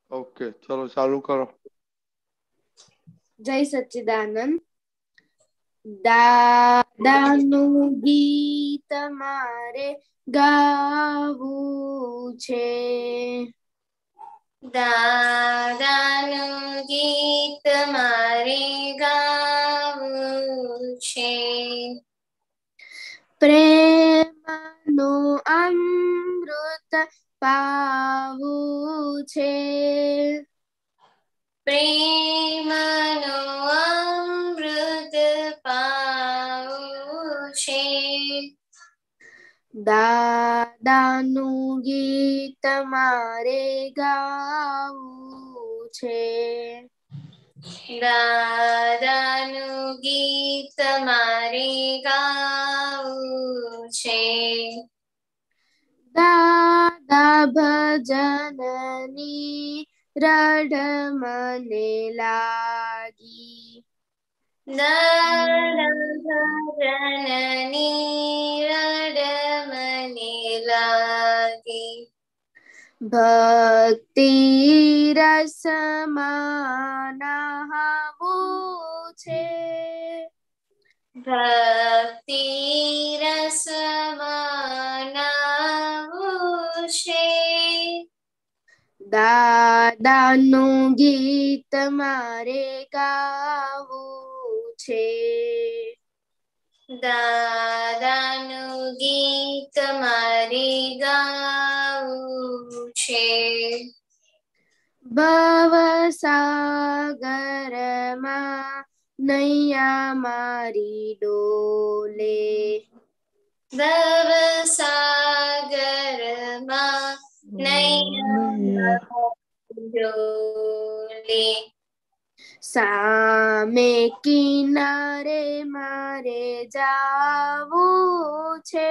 Okay चलो चालू करो। जय सच्चिदानंद। દાદાનું ગીત મારે ગાવું છે, દાદાનું ગીત મારે ગાવું છે, પ્રેમનું અમૃત પાવું છે, પ્રેમનો અમૃત પાવું છે, દાદાનું ગીત મારે ગાવું છે, દાદાનું ગીત મારે ગાવું છે, દાદા ભજનની રડ મને લાગી, દાદા ભજનની રડ મને લાગી, ભક્તિ રસમાં નહાવું છે, ભક્તિ રસમાં નાહવું છે, દાદાનું ગીત મારે ગાવું છે, દાદાનું ગીત મારે ગાવું છે, ભવસાગરમાં નૈયા મારી ડોલે, ભવસાગરમાં નૈયા ડોલે, સામે કિનારે મારે જાવું છે,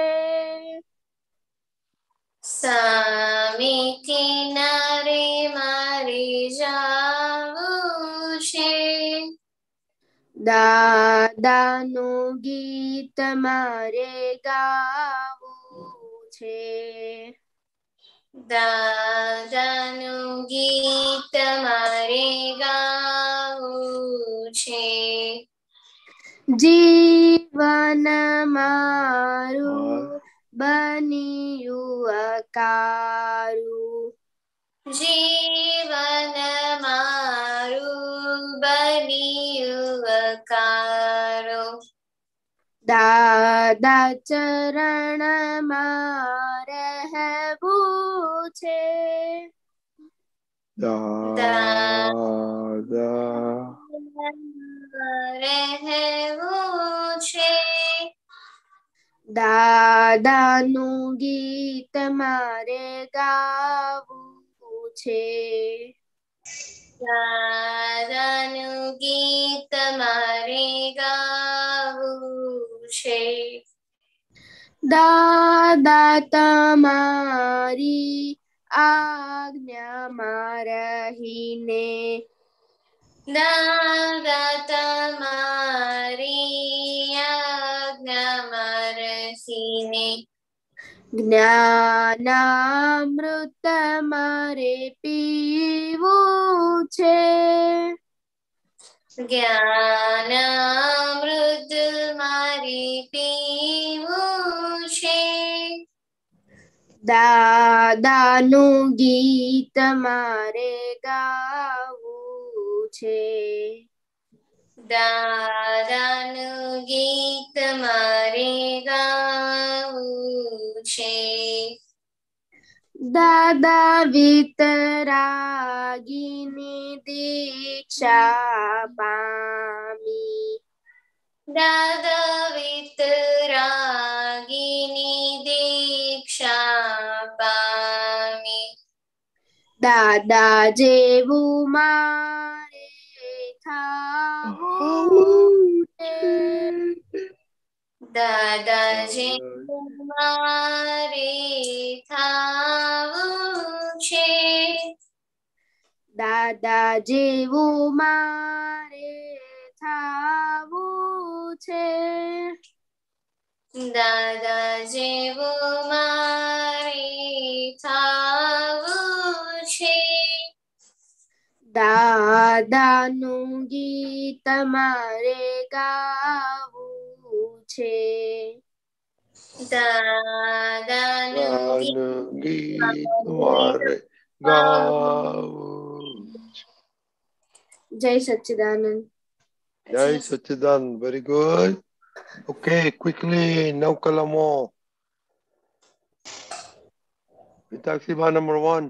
સામે કિનારે મારે જાવું છે, દાદાનું ગીત મારે ગાવું છે, દાદાનું ગીત મારે ગાવું છે, જીવન મારું બન્યું અકારું, જીવન મારું બન્યું અકારો, દાદા ચરણમાં રહેવું છે, દાદા રહેવું છે, દાદાનું ગીત મારે ગાવું છે, દાદાનું ગીત મારે ગાવું છે, દાદા તમારી આજ્ઞામાં રહીને, દાદા તમારી આજ્ઞામાં રહીને, જ્ઞાનામૃત મારે પીવું છે, જ્ઞાનામૃત મારે પીવું છે, દાદાનું ગીત મારે ગાવું છે, દાદાનું ગીત મારે ગાવું છે, દાદા વિતરાગીની દીક્ષા પામી, દાદા વિતરાગીની દીક્ષા પામી, દાદા જેવું મારે થાવું છે, દાદા જેવું મારે થાવું છે, દાદા જેવું મારે થાવું છે, દાદા જેવું મારે થાવું છે, દાદાનું ગીત મારે ગાવું છે. દાદાનું ગીત મારે ગાવું. જય સચ્ચિદાનંદ. જય સચ્ચિદાનંદ. Very good. Okay, quickly, no kalamo. Vitaksiba number 1.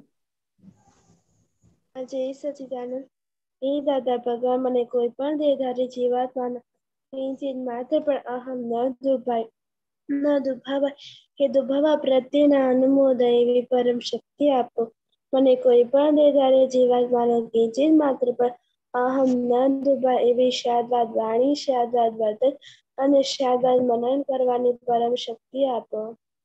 જય સચિદાનંદ. હે દાદા ભગવાન, મને કોઈ પણ દેહધારી જીવાત્માના કિંચિત માત્ર પણ અહમ ન દુભાવાય કે દુભાવા પ્રત્યેના અનુમોદય એવી પરમ શક્તિ આપો. મને કોઈ પણ દેહધારી જીવાત્માનો કિંચિત માત્ર પણ અહમ ન દુભાય એવી શાદવાદ વાણી, શાદવાદ વર્તન અને શાદવાદ મનન કરવાની પરમ શક્તિ આપો.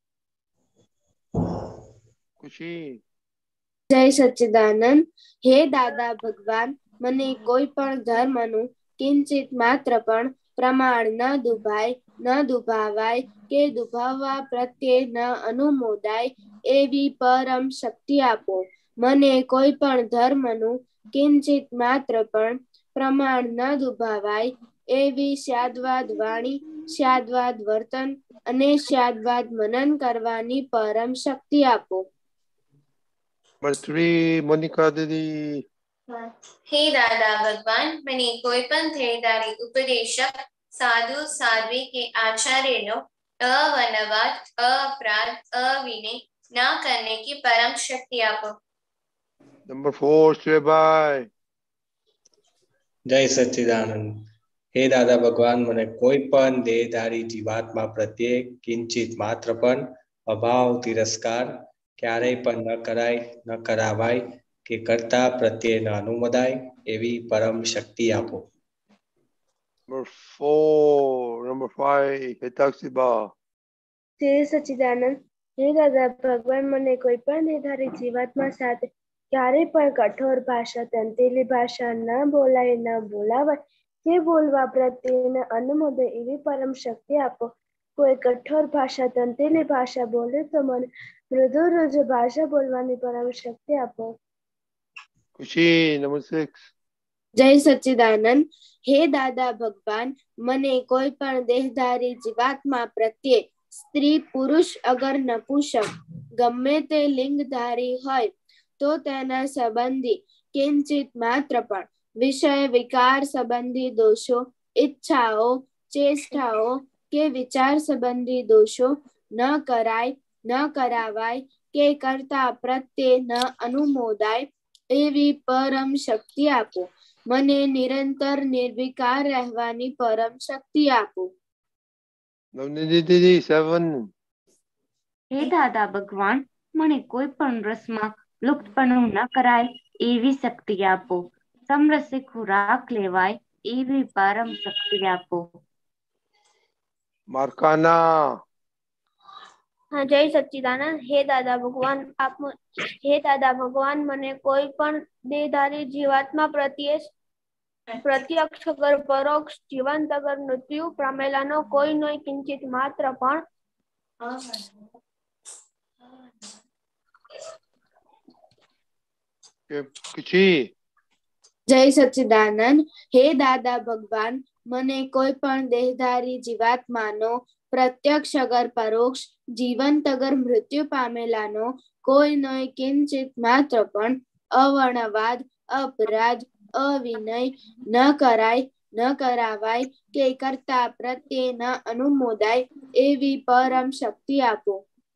ખુશી. જય સચ્ચિદાનંદ. હે દાદા ભગવાન, મને કોઈ પણ ધર્મનું કિંચિત માત્ર પણ પ્રમાણ ન દુભાય, ન દુભાવાય કે દુભાવવા પ્રત્યે ન અનુમોદાય એવી પરમ શક્તિ આપો. મને કોઈ પણ ધર્મનું કિંચિત માત્ર પણ પ્રમાણ ન દુભાવાય એવી શાદવાદ વાણી, શાદવાદ વર્તન અને શાદવાદ મનન કરવાની પરમ શક્તિ આપો. Number 3, Monica દીદી. હે દાદા ભગવાન, મને કોઈ પણ ધૈર્યધારી ઉપદેશક, સાધુ, સાધ્વી કે आचार्य अवनवाद, अपराध, अविनय न करने की परम शक्ति आपो. Number 4, શ્રેભાઈ. જય સચ્ચિદાનંદ. હે દાદા ભગવાન, મને કોઈ પણ દેહધારી જીવાત્મા પ્રત્યે કિંચિત માત્ર પણ અભાવ, તિરસ્કાર ક્યારેય પણ ન કરાય, ન કરાવાય કે કરતા પ્રત્યે ન અનુમોદાય એવી પરમ શક્તિ આપો. Number 5, હિતાક્ષીબા. જય સચ્ચિદાનંદ. હે દાદા ભગવાન, મને કોઈ પણ દેહધારી જીવાત્મા સાથે ક્યારેય પણ કઠોર ભાષા, તંતેલી ભાષા ન બોલાય, ન બોલાવાય કે બોલવા પ્રત્યે અનુમોદય એવી પરમ શક્તિ આપો. કોઈ કઠોર ભાષા, તંતેલી ભાષા બોલે તો મને મૃદુ રુજુ ભાષા બોલવાની પરમ શક્તિ આપો. ખુશી. Number 6. જય સચ્ચિદાનંદ. હે દાદા ભગવાન, મને કોઈ પણ દેહધારી જીવાત્મા પ્રત્યે સ્ત્રી, પુરુષ, અગર નપુંસક ગમે તે લિંગધારી હોય તો તેના સંબંધી કિંચિત માત્ર પણ વિષય વિકાર સંબંધી દોષો, ઈચ્છાઓ, ચેષ્ટાઓ કે વિચાર સંબંધી દોષો ન કરાય, ન કરાવાય કે કરતા પ્રત્યે ન અનુમોદાય એવી પરમ શક્તિ આપો. મને નિરંતર નિર્વિકાર રહેવાની પરમ શક્તિ આપો. નવનીતિ દીદી 7. હે દાદા ભગવાન, મને કોઈ પણ રસમાં લુપ્તપણું ન કરાય એવી શક્તિ આપો. સમરસે ખોરાક લેવાય એવી પરમ શક્તિ આપો. માર્કાના. હા, જય સચ્ચિદાનંદ. હે દાદા ભગવાન, મને કોઈ પણ દેહધારી જીવાત્મા પ્રત્યે પ્રત્યક્ષ અગર પરોક્ષ, જીવંત અગર મૃત્યુ પામેલાનો કોઈ નો કિંચિત માત્ર પણ ખુશી. જય સચ્ચિદાનંદ. હે દાદા ભગવાન, મને કોઈ પણ દેહધારી જીવાત્માનો પ્રત્યક્ષ અગર પરોક્ષ, જીવંત અગર મૃત્યુ પામેલાનો કોઈનો કિંચિત માત્ર પણ અવર્ણવાદ, અપરાધ, અવિનય ન કરાય, ન કરાવાય કે કરતા પ્રત્યે ન અનુમોદાય એવી પરમ શક્તિ આપો.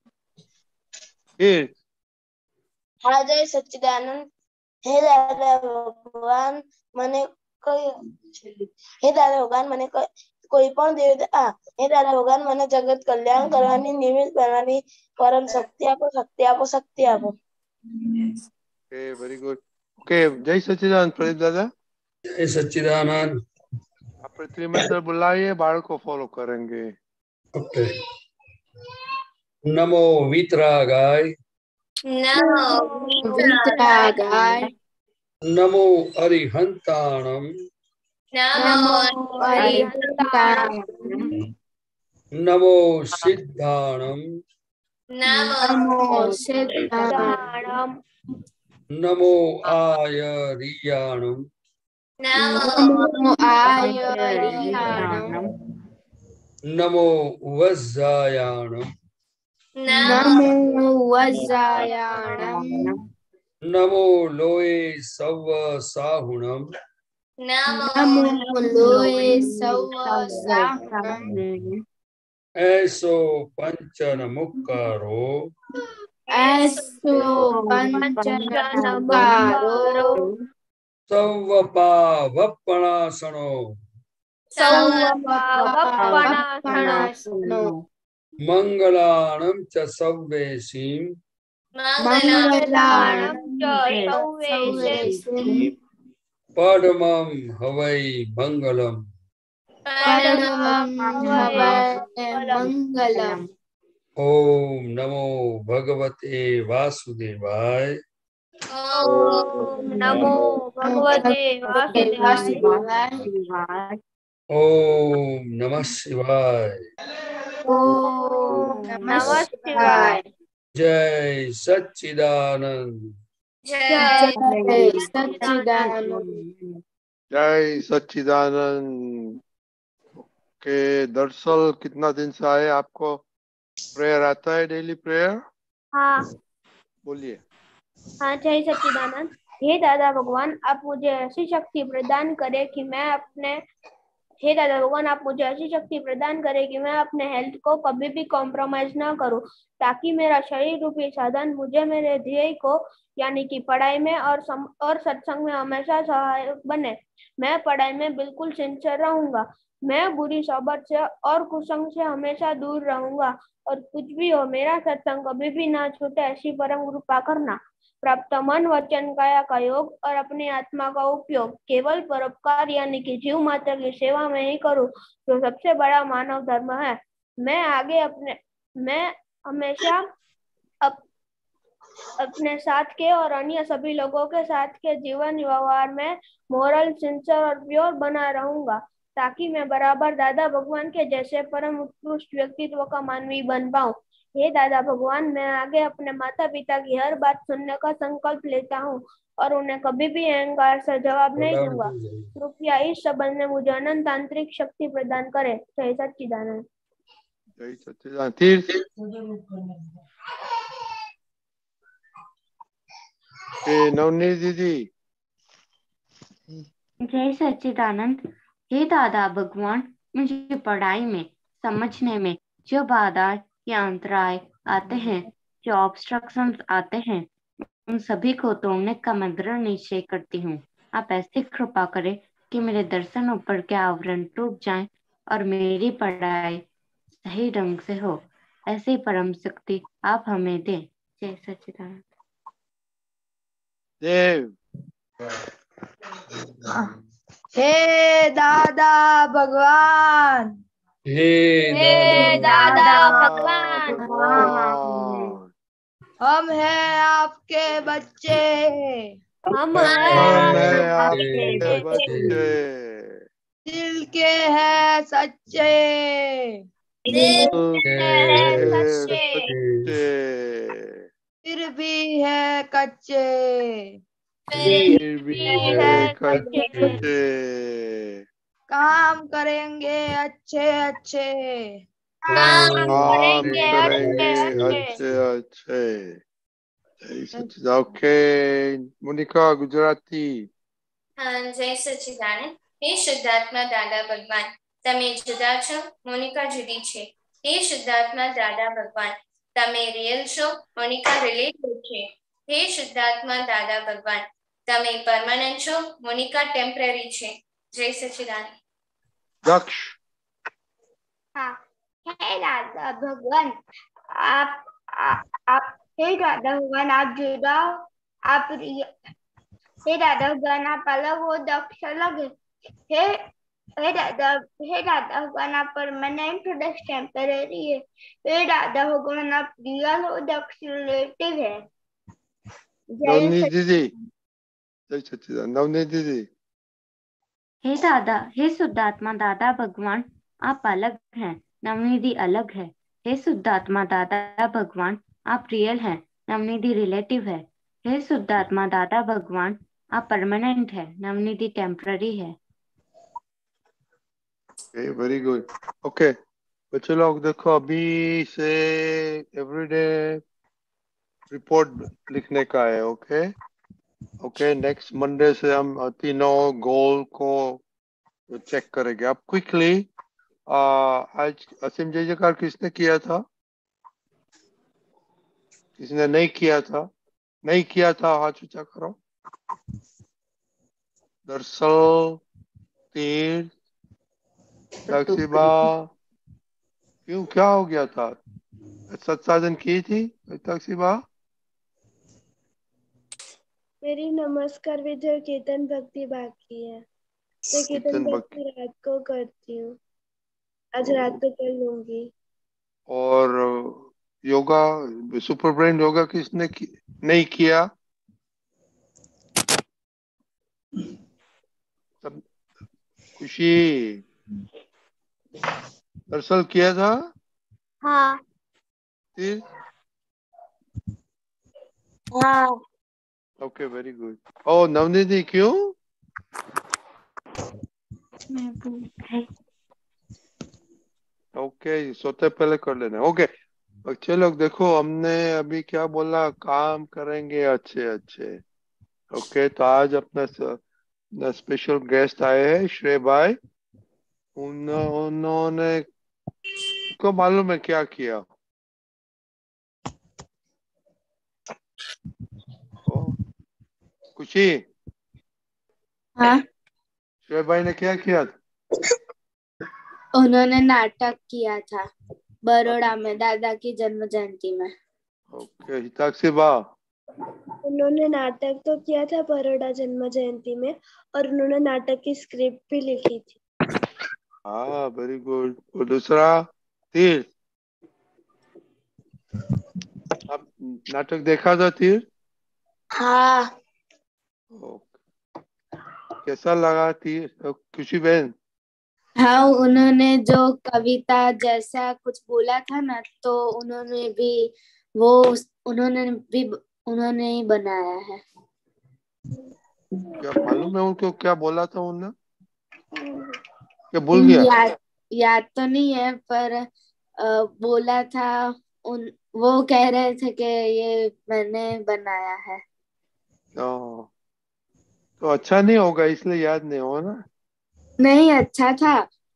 હા, જય સચ્ચિદાનંદ. હે દાદા ભગવાન, મને કોઈ પણ હે દાદા ભગવાન, મને જગત કલ્યાણ કરવાની, નિમિત્ત બનવાની પરમ શક્તિ આપો, શક્તિ આપો, શક્તિ આપો. Okay, very good. Okay, જય સચ્ચિદાનંદ પ્રદીપ દાદા. જય સચ્ચિદાનંદ. આપણે ત્રિમંત્ર बुलाइए, બાળકો ફોલો કરેंगे. ઓકે. નમો વિતરાગાય, નમો વિતરાગાય, નમો અરિહંતાણમ, નમો અરિહંતાણમ, નમો સિદ્ધાણમ, નમો નમો સિદ્ધાણમ, नमो आयर्याणम् नमो आयर्याणम् नमो वज्रायाणम् नमो वज्रायाणम् नमो लोये सव साहुणम् नमो लोये सव साहुणम् ऐसो पंचन मुक्कारो ऐसो पंचनमुक्कारो सवपावपणासनो सवपावपणासनो मंगलाणं च सव्वेशीम् मंगलाणं सव्वेशीम् परमं हवै मंगलम् परमं हवै मंगलम्। ओम नमो भगवते वासुदेवाय। ओम नमो भगवते वासुदेवाय। ओम नमः शिवाय। ओम नमः शिवाय। जय सच्चिदानंद। जय सच्चिदानंद। जय सच्चिदानंद। के दरअसल कितना दिन से आए आपको प्रेयर आता है, डेली प्रेयर? हाँ बोलिए। हाँ, जय सच्चिदानंद। हे दादा भगवान, आप मुझे ऐसी शक्ति प्रदान करें कि मैं अपने हे दादा भगवान आप मुझे ऐसी शक्ति प्रदान करें कि मैं अपने हेल्थ को कभी भी कॉम्प्रोमाइज ना करूं, ताकि मेरा शरीर रूपी साधन मुझे मेरे ध्येय को यानी कि पढ़ाई में और सत्संग में हमेशा सहायक बने। मैं पढ़ाई में बिल्कुल सिंसियर रहूंगा। मैं बुरी सोबत से और कुसंग से हमेशा दूर रहूंगा, और कुछ भी हो मेरा सत्संग कभी भी ना छूटे, ऐसी परम कृपा करना। प्राप्त मन वचन काया का योग और अपनी आत्मा का उपयोग केवल परोपकार यानी कि जीव मात्र की सेवा में ही करूं, जो सबसे बड़ा मानव धर्म है। मैं हमेशा अपने साथ के और अन्य सभी लोगों के साथ के जीवन व्यवहार में मोरल, सिंसियर और प्योर बना रहूंगा, ताकि मैं बराबर दादा भगवान के जैसे परम उत्कृष्ट व्यक्तित्व का मानवी बन पाऊं। हे दादा भगवान, मैं आगे अपने माता पिता की हर बात सुनने का संकल्प लेता हूँ और उन्हें कभी भी अहंकार से जवाब नहीं दूंगा। कृपया इस संबंध में मुझे अनंत आंतरिक शक्ति प्रदान करें। जय सच्चिदानंद। जय सच्चिदानंद। तीर नवनीत दीदी। जय सच्चिदानंद। हे दादा भगवान, मुझे पढ़ाई में समझने में जो बाधा या अंतराय आते हैं, जो ऑब्स्ट्रक्शंस आते हैं, उन सभी को तोड़ने का मैं दृढ़ निश्चय करती हूँ। आप ऐसी कृपा करें कि मेरे दर्शन ऊपर के आवरण टूट जाएं और मेरी पढ़ाई सही ढंग से हो। ऐसी परम शक्ति आप हमें दें। जय सच्चिदानंद। देव। हे दादा भगवान। हे दादा भगवान। हम हैं आपके बच्चे। हम हैं आपके बच्चे। दिल के हैं सच्चे। दिल के सच्चे। सच्चे। फिर भी है कच्चे। फिर भी है कच्चे। काम करेंगे अच्छे अच्छे। काम करेंगे करेंगे अच्छे। अच्छे। जय सच्चिदानंद। ओके मोनिका गुजराती। जय सच्चिदानंद। हे શુદ્ધાત્મા દાદા ભગવાન, તમે જુદા છો, મોનિકા જુદી છે. હે શુદ્ધાત્મા દાદા ભગવાન, તમે રિયલ છો, મોનિકા રિલેટિવ છે. હે શુદ્ધાત્મા દાદા ભગવાન, તમે પરમાનન્ટ છો, મોનિકા ટેમ્પરરી છે. જય સચ્ચિદાનંદ. दक्ष। हाँ, हे दादा भगवान, आप हे दादा भगवान, आप जुदा हो, हे दादा भगवान, आप अलग हो, दक्ष अलग है। हे दादा भगवान, आप परमानेंट हो, दक्ष टेम्पररी है। हे दादा भगवान, आप रियल हो, दक्ष रिलेटिव है। नवनीत दीदी। जय सच्चिदानंद। नवनीत दीदी। हे दादा, हे शुद्धात्मा दादा भगवान, आप अलग हैं, नवनिधि अलग है। हे शुद्धात्मा दादा भगवान, आप रियल हैं, नवनिधि रिलेटिव है। हे शुद्धात्मा दादा भगवान, आप परमानेंट है, नवनिधि टेम्पररी है। Very good. ओके बच्चे लोग देखो, अभी से एवरीडे रिपोर्ट लिखने का है। ओके नेक्स्ट मंडे से हम तीनों गोल को चेक करेंगे। आप क्विकली आज असीम जय जयकार किसने किया था, किसने नहीं किया था? नहीं किया था हाथ ऊंचा करो। दरअसल तीर तकसीबा, क्यों क्या हो गया था? सत्साधन की थी तकसीबा? मेरी नमस्कार विधि और कीर्तन भक्ति बाकी है, तो कीर्तन कीर्तन भक्ति रात को करती हूँ, आज रात को कर लूंगी। और योगा, सुपर ब्रेन योगा किसने नहीं किया? सब खुशी दरअसल किया था। हाँ फिर हाँ ओके वेरी गुड। ओ नवनिधि क्यों? ओके सोते पहले कर लेना। ओके बच्चे लोग देखो, हमने अभी क्या बोला, काम करेंगे अच्छे अच्छे। ओके तो आज अपना स्पेशल गेस्ट आए हैं श्रेय भाई। उन्होंने को मालूम है क्या किया? खुशी हाँ श्रेय भाई ने क्या किया था? उन्होंने नाटक किया था बड़ौदा में दादा की जन्म जयंती में। ओके हिताक्षी बा, उन्होंने नाटक तो किया था बड़ौदा जन्म जयंती में, और उन्होंने नाटक की स्क्रिप्ट भी लिखी थी। हाँ वेरी गुड। और दूसरा तीर, आप नाटक देखा था तीर? हाँ ओके कैसा लगा तीर? खुशी बहन हाँ उन्होंने जो कविता जैसा कुछ बोला था ना, तो उन्होंने भी वो उन्होंने ही बनाया है। क्या मालूम है उनको क्या बोला था उन्होंने? क्या भूल गया? याद तो नहीं है, पर बोला था वो कह रहे थे कि ये मैंने बनाया है। तो अच्छा नहीं होगा इसलिए याद नहीं हो ना? नहीं अच्छा था।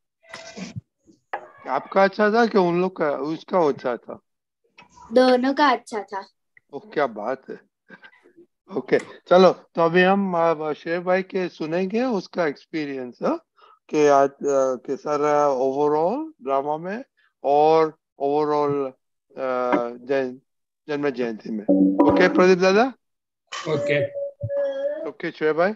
आपका अच्छा था कि उन लोग का, उसका अच्छा था? दोनों का अच्छा था। ओ क्या बात है। ओके चलो तो अभी हम शेर भाई के सुनेंगे उसका एक्सपीरियंस कि आज कैसा रहा ओवरऑल ड्रामा में और ओवरऑल जन्म जयंती में। ओके प्रदीप दादा। ओके ओके शेर भाई।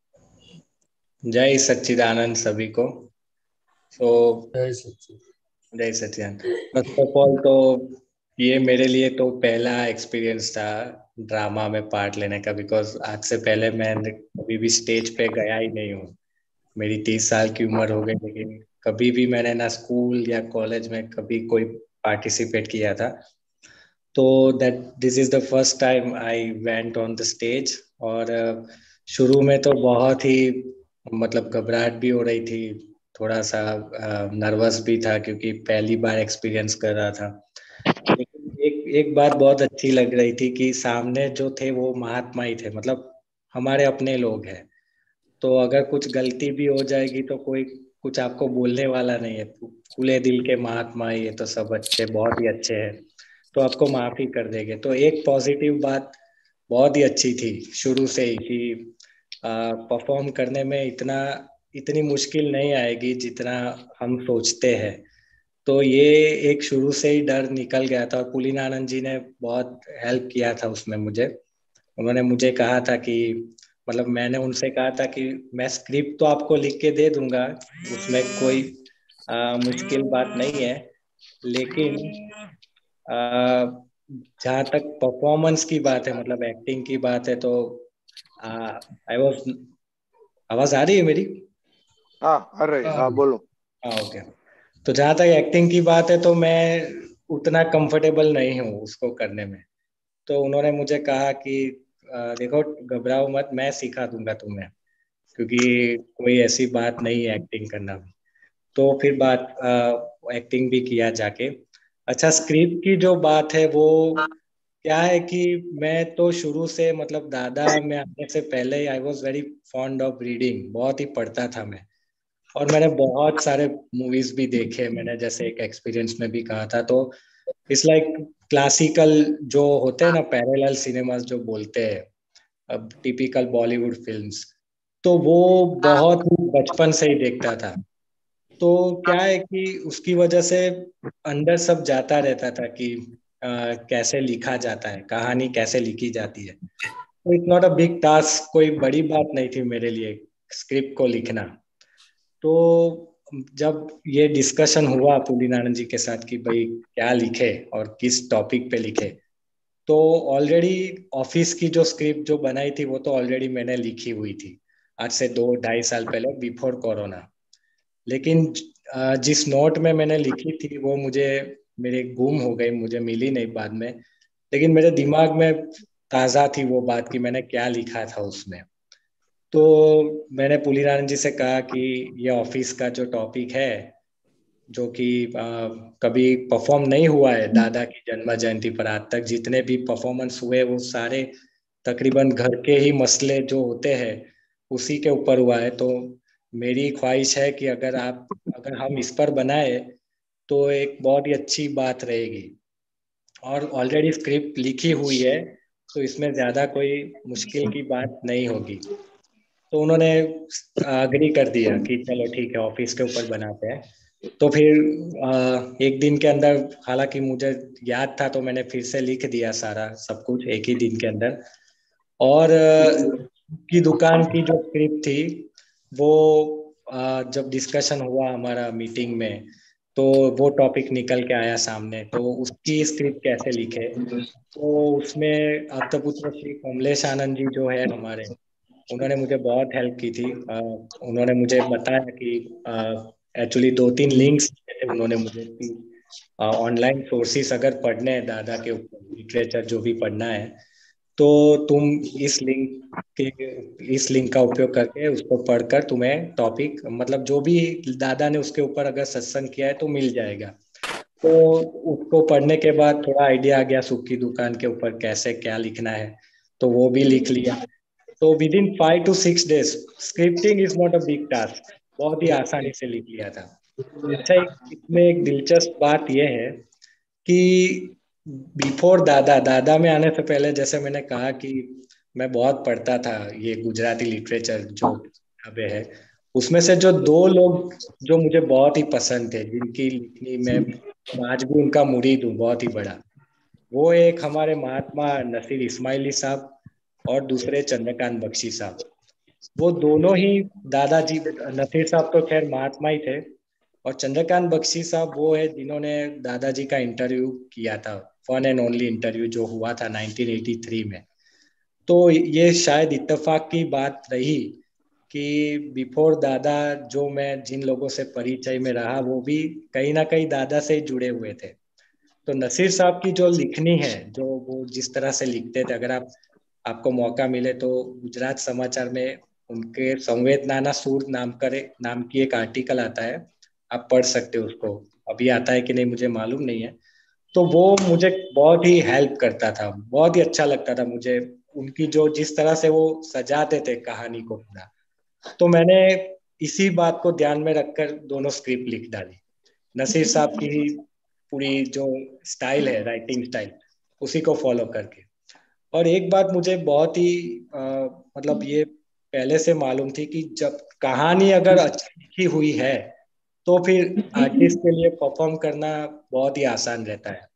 जय सच्चिदानंद सभी को। तो जय सच्चिदानंद। जय सच्चिदानंद। फर्स्ट ऑफ ऑल तो ये मेरे लिए तो पहला एक्सपीरियंस था ड्रामा में पार्ट लेने का, बिकॉज आज से पहले मैं कभी भी स्टेज पे गया ही नहीं हूँ। मेरी 30 साल की उम्र हो गई, लेकिन कभी भी मैंने ना स्कूल या कॉलेज में कभी कोई पार्टिसिपेट किया था। तो that this is the first time I went on the stage. और शुरू में तो बहुत ही मतलब घबराहट भी हो रही थी, थोड़ा सा नर्वस भी था क्योंकि पहली बार एक्सपीरियंस कर रहा था। लेकिन एक बात बहुत अच्छी लग रही थी कि सामने जो थे वो महात्मा ही थे, मतलब हमारे अपने लोग हैं। तो अगर कुछ गलती भी हो जाएगी तो कोई कुछ आपको बोलने वाला नहीं है। खुले दिल के महात्मा, ये तो सब अच्छे, बहुत ही अच्छे हैं, तो आपको माफ ही कर देंगे। तो एक पॉजिटिव बात बहुत ही अच्छी थी शुरू से ही कि परफॉर्म करने में इतनी मुश्किल नहीं आएगी जितना हम सोचते हैं। तो ये एक शुरू से ही डर निकल गया था, और पुलिन आनंद जी ने बहुत हेल्प किया था उसमें मुझे। उन्होंने मुझे कहा था कि मतलब मैंने उनसे कहा था कि मैं स्क्रिप्ट तो आपको लिख के दे दूंगा, उसमें कोई मुश्किल बात नहीं है, लेकिन जहाँ तक परफॉर्मेंस की बात है, मतलब एक्टिंग की बात है, तो आई वॉज आवाज आ रही है मेरी? हाँ अरे हाँ बोलो। हाँ ओके। तो जहाँ तक एक्टिंग की बात है तो मैं उतना कंफर्टेबल नहीं हूँ उसको करने में। तो उन्होंने मुझे कहा कि देखो घबराओ मत, मैं सिखा दूंगा तुम्हें, क्योंकि कोई ऐसी बात नहीं है एक्टिंग करना भी। तो फिर बात एक्टिंग भी किया जाके। अच्छा, स्क्रिप्ट की जो बात है वो क्या है कि मैं तो शुरू से मतलब दादा में आने से पहले I was very fond of reading, बहुत ही पढ़ता था मैं। और मैंने बहुत सारे मूवीज भी देखे, मैंने जैसे एक एक्सपीरियंस में भी कहा था। तो इट्स लाइक क्लासिकल जो होते हैं ना, पैरेलल सिनेमास जो बोलते हैं, अब टिपिकल बॉलीवुड फिल्म्स, तो वो बहुत ही बचपन से ही देखता था। तो क्या है कि उसकी वजह से अंदर सब जाता रहता था कि कैसे लिखा जाता है, कहानी कैसे लिखी जाती है। तो it's not a big task, कोई बड़ी बात नहीं थी मेरे लिए स्क्रिप्ट को लिखना। तो जब ये डिस्कशन हुआ पुलिनानंद जी के साथ कि भाई क्या लिखे और किस टॉपिक पे लिखे, तो ऑलरेडी ऑफिस की जो स्क्रिप्ट जो बनाई थी वो तो ऑलरेडी मैंने लिखी हुई थी आज से 2-2.5 साल पहले, बिफोर कोरोना। लेकिन जिस नोट में मैंने लिखी थी वो मुझे मेरे गुम हो गई, मुझे मिली नहीं बाद में। लेकिन मेरे दिमाग में ताज़ा थी वो बात कि मैंने क्या लिखा था उसमें। तो मैंने पुलिनानंद जी से कहा कि ये ऑफिस का जो टॉपिक है, जो कि कभी परफॉर्म नहीं हुआ है दादा की जन्म जयंती पर, आज तक जितने भी परफॉर्मेंस हुए वो सारे तकरीबन घर के ही मसले जो होते हैं उसी के ऊपर हुआ है। तो मेरी ख्वाहिश है कि अगर हम इस पर बनाए तो एक बहुत ही अच्छी बात रहेगी। और ऑलरेडी स्क्रिप्ट लिखी हुई है तो इसमें ज्यादा कोई मुश्किल की बात नहीं होगी। तो उन्होंने अग्री कर दिया कि चलो ठीक है, ऑफिस के ऊपर बनाते हैं। तो फिर एक दिन के अंदर, हालांकि मुझे याद था तो मैंने फिर से लिख दिया सारा सब कुछ एक ही दिन के अंदर। और की दुकान की जो स्क्रिप्ट थी वो जब डिस्कशन हुआ हमारा मीटिंग में, तो वो टॉपिक निकल के आया सामने। तो उसकी स्क्रिप्ट कैसे लिखे, तो उसमें अब्दपुत्र श्री कमलेश आनंद जी जो है हमारे, उन्होंने मुझे बहुत हेल्प की थी। उन्होंने मुझे बताया कि एक्चुअली 2-3 लिंक्स उन्होंने मुझे कि ऑनलाइन सोर्सेस अगर पढ़ने हैं दादा के ऊपर, लिटरेचर जो भी पढ़ना है, तो तुम इस लिंक का उपयोग करके उसको पढ़कर तुम्हें टॉपिक, मतलब जो भी दादा ने उसके ऊपर अगर सत्संग किया है तो मिल जाएगा। तो उसको पढ़ने के बाद थोड़ा आइडिया आ गया सुख की दुकान के ऊपर कैसे क्या लिखना है, तो वो भी लिख लिया। तो within 5 to 6 days, scripting is not a big task, बहुत ही आसानी से लिख लिया था। अच्छा, इसमें एक दिलचस्प बात यह है कि बिफोर दादा में आने से पहले, जैसे मैंने कहा कि मैं बहुत पढ़ता था ये गुजराती लिटरेचर जो किताबें है, उसमें से जो 2 लोग जो मुझे बहुत ही पसंद थे, जिनकी लिखनी में आज भी उनका मुरीद हूँ बहुत ही बड़ा, वो एक हमारे महात्मा नसीर इस्माइली साहब और दूसरे चंद्रकांत बख्शी साहब। वो दोनों ही दादाजी, नसीर साहब तो खैर महात्मा ही थे, और चंद्रकांत बख्शी साहब वो है जिन्होंने दादाजी का इंटरव्यू किया था, वन एंड ओनली इंटरव्यू जो हुआ था 1983 में। तो ये शायद इत्तेफाक की बात रही कि बिफोर दादा जो मैं जिन लोगों से परिचय में रहा वो भी कहीं ना कहीं दादा से जुड़े हुए थे। तो नसीर साहब की जो लिखनी है, जो वो जिस तरह से लिखते थे, अगर आपको मौका मिले तो गुजरात समाचार में उनके संवेदनाना सूर नाम की एक आर्टिकल आता है, आप पढ़ सकते हो उसको, अभी आता है कि नहीं मुझे मालूम नहीं है। तो वो मुझे बहुत ही हेल्प करता था, बहुत ही अच्छा लगता था मुझे उनकी जो जिस तरह से वो सजाते थे कहानी को पूरा। तो मैंने इसी बात को ध्यान में रखकर दोनों स्क्रिप्ट लिख डाली, नसीर साहब की ही पूरी जो स्टाइल है, राइटिंग स्टाइल, उसी को फॉलो करके। और एक बात मुझे बहुत ही मतलब ये पहले से मालूम थी कि जब कहानी अगर अच्छी लिखी हुई है तो फिर आर्टिस्ट के लिए परफॉर्म करना बहुत ही आसान रहता है।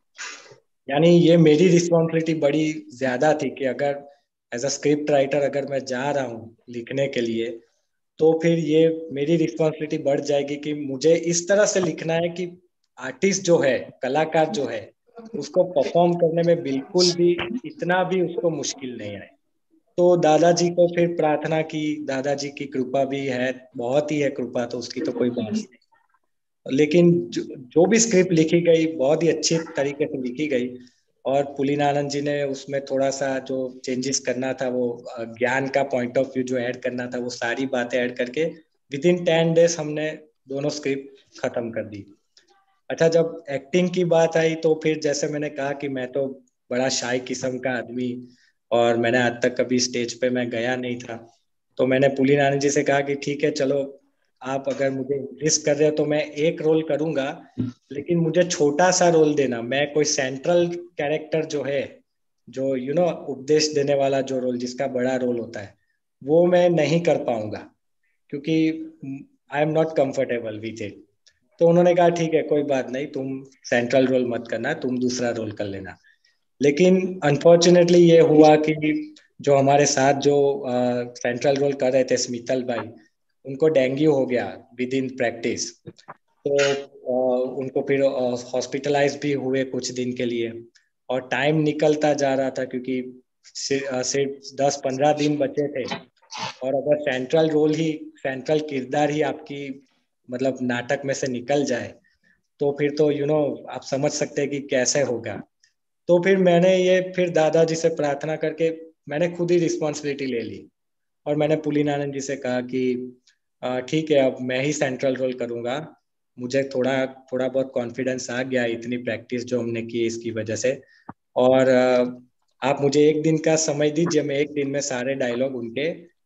यानी ये मेरी रिस्पॉन्सिबिलिटी बड़ी ज्यादा थी कि अगर एज अ स्क्रिप्ट राइटर अगर मैं जा रहा हूँ लिखने के लिए, तो फिर ये मेरी रिस्पॉन्सिबिलिटी बढ़ जाएगी कि मुझे इस तरह से लिखना है कि आर्टिस्ट जो है, कलाकार जो है, उसको परफॉर्म करने में बिल्कुल भी इतना भी उसको मुश्किल नहीं आए। तो दादाजी को फिर प्रार्थना की, दादाजी की कृपा भी है, बहुत ही है कृपा, तो उसकी तो कोई बात नहीं। लेकिन जो भी स्क्रिप्ट लिखी गई बहुत ही अच्छी तरीके से लिखी गई। और पुलिनानंद जी ने उसमें थोड़ा सा जो चेंजेस करना था, वो ज्ञान का पॉइंट ऑफ व्यू जो ऐड करना था, वो सारी बातें ऐड करके विद इन 10 डेज हमने दोनों स्क्रिप्ट खत्म कर दी। अच्छा, जब एक्टिंग की बात आई तो फिर जैसे मैंने कहा कि मैं तो बड़ा शाय किस्म का आदमी, और मैंने आज तक कभी स्टेज पे मैं गया नहीं था। तो मैंने पुलिनानंद जी से कहा कि ठीक है, चलो आप अगर मुझे इंटरेस्ट कर रहे हो तो मैं एक रोल करूंगा, लेकिन मुझे छोटा सा रोल देना। मैं कोई सेंट्रल कैरेक्टर जो है, जो उपदेश देने वाला जो रोल, जिसका बड़ा रोल होता है, वो मैं नहीं कर पाऊंगा, क्योंकि I am not comfortable with it. तो उन्होंने कहा ठीक है, कोई बात नहीं, तुम सेंट्रल रोल मत करना, तुम दूसरा रोल कर लेना। लेकिन अनफॉर्चुनेटली ये हुआ कि जो हमारे साथ जो सेंट्रल रोल कर रहे थे, स्मितल भाई, उनको डेंगू हो गया विद इन प्रैक्टिस। तो उनको फिर हॉस्पिटलाइज भी हुए कुछ दिन के लिए, और टाइम निकलता जा रहा था, क्योंकि सिर्फ 10-15 दिन बचे थे। और अगर सेंट्रल किरदार ही आपकी मतलब नाटक में से निकल जाए, तो फिर तो आप समझ सकते हैं कि कैसे होगा। तो फिर मैंने ये फिर दादाजी से प्रार्थना करके मैंने खुद ही रिस्पॉन्सिबिलिटी ले ली, और मैंने पुलिनानंद जी से कहा कि ठीक है, अब मैं ही सेंट्रल रोल करूंगा। मुझे थोड़ा थोड़ा बहुत कॉन्फिडेंस आ गया, इतनी प्रैक्टिस जो हमने की इसकी वजह से। और आप मुझे एक दिन का समय दीजिए, मैं एक दिन में सारे डायलॉग उनके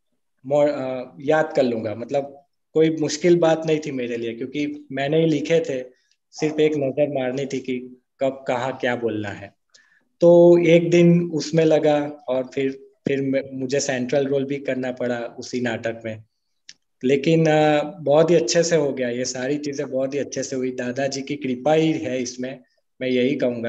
याद कर लूंगा। मतलब कोई मुश्किल बात नहीं थी मेरे लिए, क्योंकि मैंने ही लिखे थे, सिर्फ एक नजर मारनी थी कि कब कहाँ क्या बोलना है। तो एक दिन उसमें लगा, और फिर मुझे सेंट्रल रोल भी करना पड़ा उसी नाटक में। लेकिन बहुत ही अच्छे से हो गया, ये सारी चीजें बहुत ही अच्छे से हुई, दादाजी की कृपा ही है इसमें, मैं यही कहूंगा।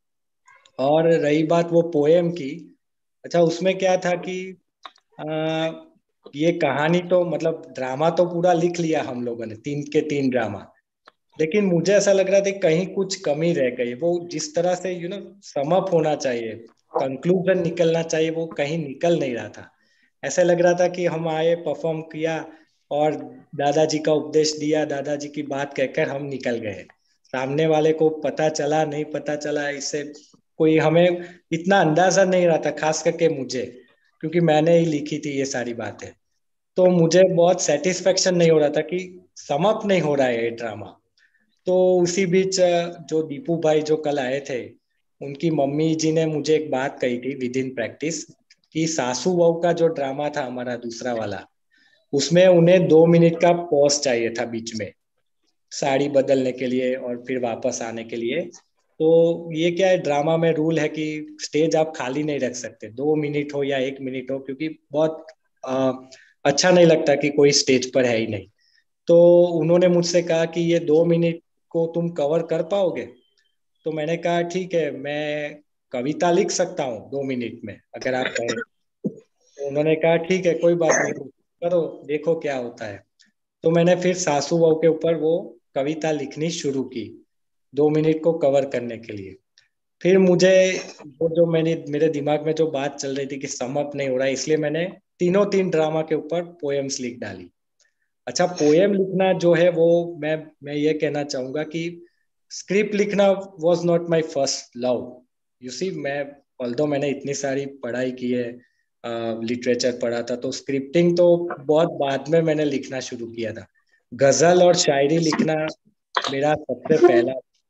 और रही बात वो पोएम की, अच्छा उसमें क्या था कि आ, ये कहानी तो मतलब ड्रामा तो पूरा लिख लिया हम लोगों ने, 3 के 3 ड्रामा। लेकिन मुझे ऐसा लग रहा था कि कहीं कुछ कमी रह गई। वो जिस तरह से सम अप होना चाहिए, कंक्लूजन निकलना चाहिए, वो कहीं निकल नहीं रहा था। ऐसा लग रहा था कि हम आए, परफॉर्म किया, और दादाजी का उपदेश दिया, दादाजी की बात कहकर हम निकल गए। सामने वाले को पता चला नहीं पता चला, इससे कोई हमें इतना अंदाजा नहीं रहा था, खास करके मुझे, क्योंकि मैंने ही लिखी थी ये सारी बातें। तो मुझे बहुत सेटिस्फेक्शन नहीं हो रहा था कि सम अप नहीं हो रहा है ये ड्रामा। तो उसी बीच जो दीपू भाई जो कल आए थे, उनकी मम्मी जी ने मुझे एक बात कही थी विद इन प्रैक्टिस, कि सासू बहू का जो ड्रामा था हमारा दूसरा वाला, उसमें उन्हें 2 मिनट का पॉज चाहिए था बीच में, साड़ी बदलने के लिए और फिर वापस आने के लिए। तो ये क्या है, ड्रामा में रूल है कि स्टेज आप खाली नहीं रख सकते, 2 मिनट हो या 1 मिनट हो, क्योंकि बहुत अच्छा नहीं लगता कि कोई स्टेज पर है ही नहीं। तो उन्होंने मुझसे कहा कि ये 2 मिनट को तुम कवर कर पाओगे? तो मैंने कहा ठीक है, मैं कविता लिख सकता हूँ 2 मिनट में, अगर आप कहें। तो उन्होंने कहा ठीक है, कोई बात नहीं, करो, देखो क्या होता है। तो मैंने फिर सासू बहू के ऊपर वो कविता लिखनी शुरू की 2 मिनट को कवर करने के लिए। फिर मुझे वो जो मेरे दिमाग में जो बात चल रही थी कि सम अप नहीं हो रहा है, इसलिए मैंने तीनों 3 ड्रामा के ऊपर पोएम्स लिख डाली। अच्छा, पोएम लिखना जो है वो मैं ये कहना चाहूंगा कि स्क्रिप्ट लिखना was not my first love. You see, although मैंने इतनी सारी पढ़ाई की है, लिटरेचर पढ़ा था, तो स्क्रिप्टिंग तो बहुत बाद में मैंने लिखना शुरू किया था। गजल और शायरी लिखना मेरा सबसे पहला।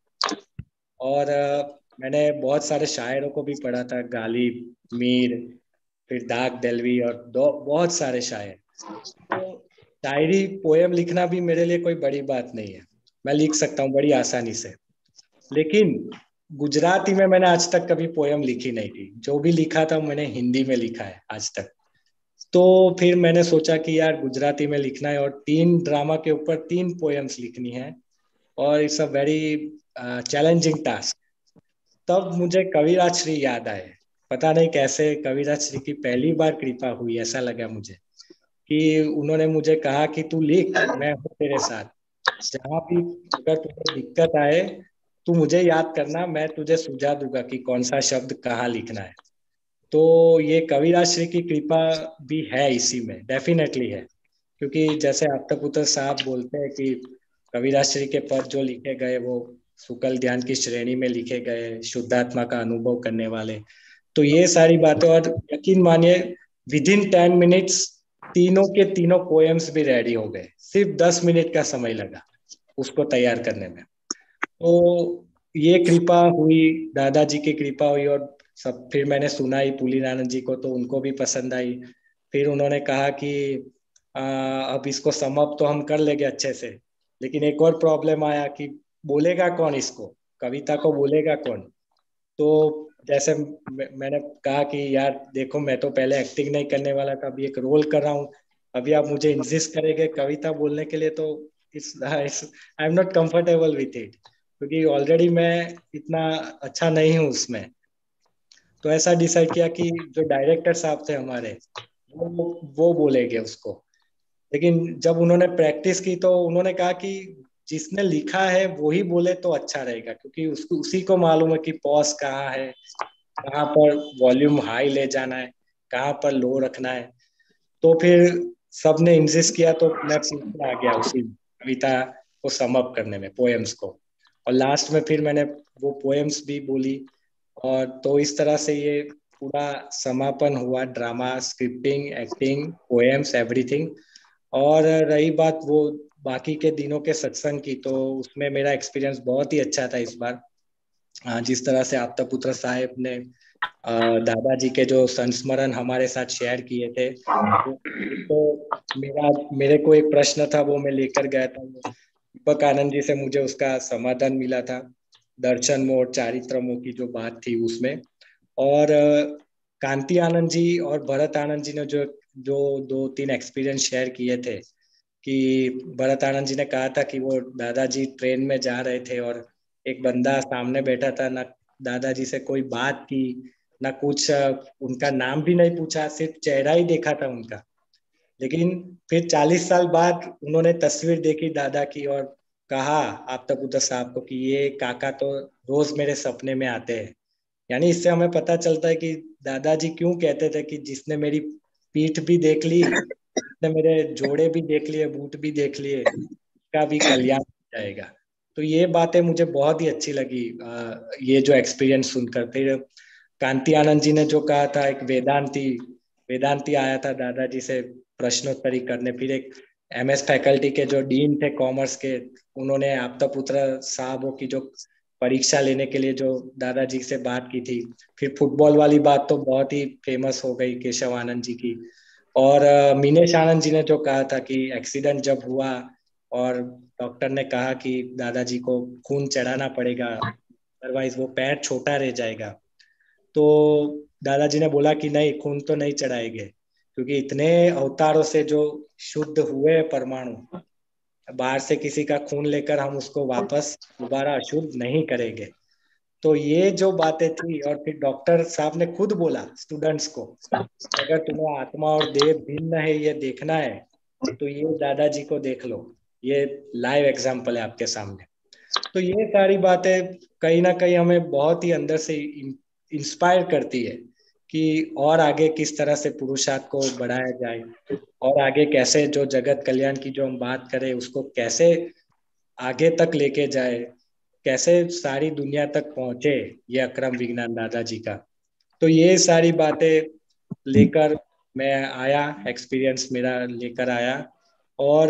और मैंने बहुत सारे शायरों को भी पढ़ा था, गालिब, मीर, फिर दाग दलवी, और बहुत सारे शायर। तो शायरी पोएम लिखना भी मेरे लिए कोई बड़ी बात नहीं है, मैं लिख सकता हूँ बड़ी आसानी से। लेकिन गुजराती में मैंने आज तक कभी पोएम लिखी नहीं थी, जो भी लिखा था मैंने हिंदी में लिखा है आज तक। तो फिर मैंने सोचा कि यार गुजराती में लिखना है, और 3 ड्रामा के ऊपर 3 पोएम्स लिखनी है, और it's a very challenging task. तब मुझे कविराज श्री याद आए। पता नहीं कैसे कविराज श्री की पहली बार कृपा हुई, ऐसा लगा मुझे कि उन्होंने मुझे कहा कि तू लिख, मैं हूँ तेरे साथ, जहां भी अगर तुम्हें दिक्कत आए तू मुझे याद करना, मैं तुझे सुझा दूंगा कि कौन सा शब्द कहाँ लिखना है। तो ये कविराज श्री की कृपा भी है इसी में, डेफिनेटली है। क्योंकि जैसे आफ्टर पुत्र साहब बोलते हैं कि कविराज श्री के पद जो लिखे गए वो शुक्ल ध्यान की श्रेणी में लिखे गए, शुद्धात्मा का अनुभव करने वाले। तो ये सारी बातें, और यकीन मानिए विद इन 10 मिनट्स तीनों के तीनों पोएम्स भी रेडी हो गए। सिर्फ 10 मिनट का समय लगा उसको तैयार करने में। तो ये कृपा हुई, दादाजी की कृपा हुई, और सब फिर मैंने सुनाई पुलिनानंद जी को, तो उनको भी पसंद आई। फिर उन्होंने कहा कि अब इसको समाप्त तो हम कर लेंगे अच्छे से, लेकिन एक और प्रॉब्लम आया कि बोलेगा कौन इसको, कविता को बोलेगा कौन। तो जैसे मैंने कहा कि यार देखो, मैं तो पहले एक्टिंग नहीं करने वाला था, अभी एक रोल कर रहा हूँ, अभी आप मुझे इंसिस्ट करेंगे कविता बोलने के लिए, तो I am not comfortable with it, क्योंकि ऑलरेडी मैं इतना अच्छा नहीं हूँ उसमें। तो ऐसा डिसाइड किया कि जो डायरेक्टर साहब थे हमारे, वो बोलेंगे उसको। लेकिन जब उन्होंने प्रैक्टिस की तो उन्होंने कहा कि जिसने लिखा है वो ही बोले तो अच्छा रहेगा, क्योंकि उसको उसी को मालूम है कि पॉज कहाँ है, कहाँ पर वॉल्यूम हाई ले जाना है, कहाँ पर लो रखना है। तो फिर सबने इंसिस्ट किया, तो मैं पीछे आ गया उसी कविता को सम अप करने में, पोएम्स को। और लास्ट में फिर मैंने वो पोएम्स भी बोली, और तो इस तरह से ये पूरा समापन हुआ, drama, scripting, acting, poems, everything. और रही बात वो बाकी के दिनों के सत्संग की, तो उसमें मेरा एक्सपीरियंस बहुत ही अच्छा था इस बार। जिस तरह से आपता पुत्र साहेब ने दादाजी के जो संस्मरण हमारे साथ शेयर किए थे, तो मेरे को एक प्रश्न था, वो मैं लेकर गया था। दीपक आनंद जी से मुझे उसका समाधान मिला था, दर्शन मोह, चारित्र मोह की जो बात थी उसमें। और कांति आनंद जी और भरत आनंद जी ने जो 2-3 एक्सपीरियंस शेयर किए थे, कि भरत आनंद जी ने कहा था कि वो दादाजी ट्रेन में जा रहे थे और एक बंदा सामने बैठा था, ना दादाजी से कोई बात की, ना कुछ, उनका नाम भी नहीं पूछा, सिर्फ चेहरा ही देखा था उनका। लेकिन फिर 40 साल बाद उन्होंने तस्वीर देखी दादा की, और कहा आपता पुत्र साहब को कि ये काका तो रोज मेरे सपने में आते हैं। यानी इससे हमें पता चलता है कि दादाजी क्यों कहते थे कि जिसने मेरी पीठ भी देख ली, जिसने मेरे जोड़े भी देख लिए, बूट भी देख लिए, उसका भी कल्याण हो जाएगा। तो ये बातें मुझे बहुत ही अच्छी लगी, ये जो एक्सपीरियंस सुनकर। फिर कांति आनंद जी ने जो कहा था, एक वेदांती आया था दादाजी से प्रश्नोत्तरी करने। फिर एक MS फैकल्टी के जो डीन थे कॉमर्स के, उन्होंने आपता पुत्र साहबों की जो परीक्षा लेने के लिए जो दादाजी से बात की थी। फिर फुटबॉल वाली बात तो बहुत ही फेमस हो गई केशव आनंद जी की। और मीनेश आनंद जी ने जो कहा था कि एक्सीडेंट जब हुआ और डॉक्टर ने कहा कि दादाजी को खून चढ़ाना पड़ेगा, अदरवाइज वो पैर छोटा रह जाएगा, तो दादाजी ने बोला कि नहीं, खून तो नहीं चढ़ाएंगे, क्योंकि इतने अवतारों से जो शुद्ध हुए परमाणु, बाहर से किसी का खून लेकर हम उसको वापस दोबारा अशुद्ध नहीं करेंगे। तो ये जो बातें थी, और फिर डॉक्टर साहब ने खुद बोला स्टूडेंट्स को, अगर तुम्हें आत्मा और देह भिन्न है ये देखना है, तो ये दादाजी को देख लो, ये लाइव एग्जाम्पल है आपके सामने। तो ये सारी बातें कहीं ना कहीं हमें बहुत ही अंदर से इंस्पायर करती है कि और आगे किस तरह से पुरुषार्थ को बढ़ाया जाए, और आगे कैसे जो जगत कल्याण की जो हम बात करें उसको कैसे आगे तक लेके जाए, कैसे सारी दुनिया तक पहुंचे ये अक्रम विज्ञान दादाजी का। तो ये सारी बातें लेकर मैं आया, एक्सपीरियंस मेरा लेकर आया। और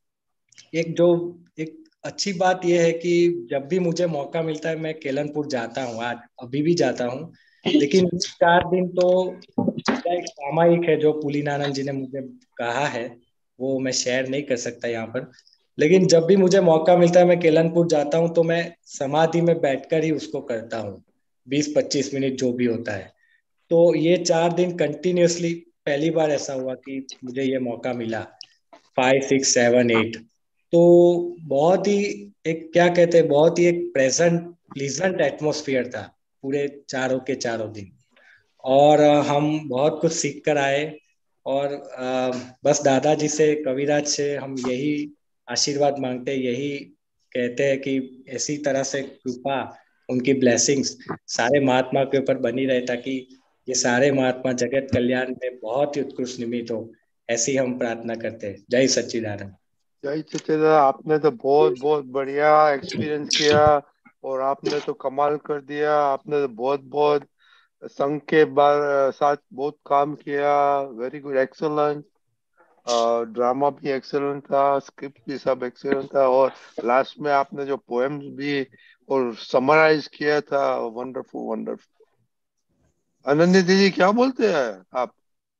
एक अच्छी बात यह है कि जब भी मुझे मौका मिलता है मैं केलनपुर जाता हूँ, आज अभी भी जाता हूँ। लेकिन 4 दिन तो मेरा एक सामायिक है जो पुलिनानंद जी ने मुझे कहा है, वो मैं शेयर नहीं कर सकता यहाँ पर। लेकिन जब भी मुझे मौका मिलता है मैं केलनपुर जाता हूँ, तो मैं समाधि में बैठकर ही उसको करता हूँ, 20-25 मिनट जो भी होता है। तो ये 4 दिन कंटिन्यूअसली, पहली बार ऐसा हुआ कि मुझे ये मौका मिला, 5, 6, 7, 8। तो बहुत ही एक क्या कहते हैं, बहुत ही एक प्लीजेंट एटमोस्फियर था पूरे चारों के चारों दिन। और हम बहुत कुछ सीख कर आए। और बस दादाजी से, कविराज से हम यही आशीर्वाद मांगते, यही कहते हैं कि ऐसी तरह से कृपा, उनकी ब्लेसिंग्स सारे महात्मा के ऊपर बनी रहे, ताकि ये सारे महात्मा जगत कल्याण में बहुत ही उत्कृष्ट निमित्त हो, ऐसी हम प्रार्थना करते हैं। जय सच्चिदानंद। जय सच्चिदानंद। आपने तो बहुत बहुत बढ़िया एक्सपीरियंस किया, और आपने तो कमाल कर दिया। आपने तो बहुत बहुत संघ के साथ बहुत काम किया। Very good, excellent. ड्रामा भी एक्सलेंट था, स्क्रिप्ट भी सब एक्सलेंट था, और लास्ट में आपने जो पोएम्स भी और समराइज किया था, वंडरफुल वंडरफुल। अनन्या दीदी क्या बोलते हैं आप?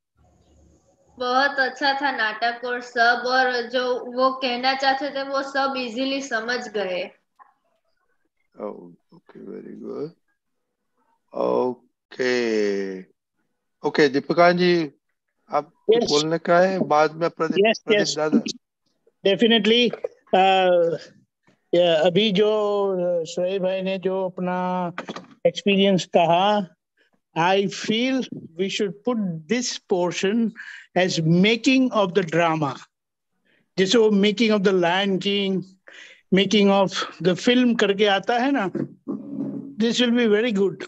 बहुत अच्छा था नाटक, और सब, और जो वो कहना चाहते थे वो सब इजीली समझ गए। Okay, very good. Okay okay, Deepika ji आप कुछ Yes, बोलने का है? बाद में प्रदीप yes, प्रदीप yes, दादा। definitely. अभी जो शोएब भाई ने जो अपना एक्सपीरियंस कहा, I feel we should put this portion as making of the drama. जैसे वो making of the Lion King, making of the film करके आता है ना, this will be very good.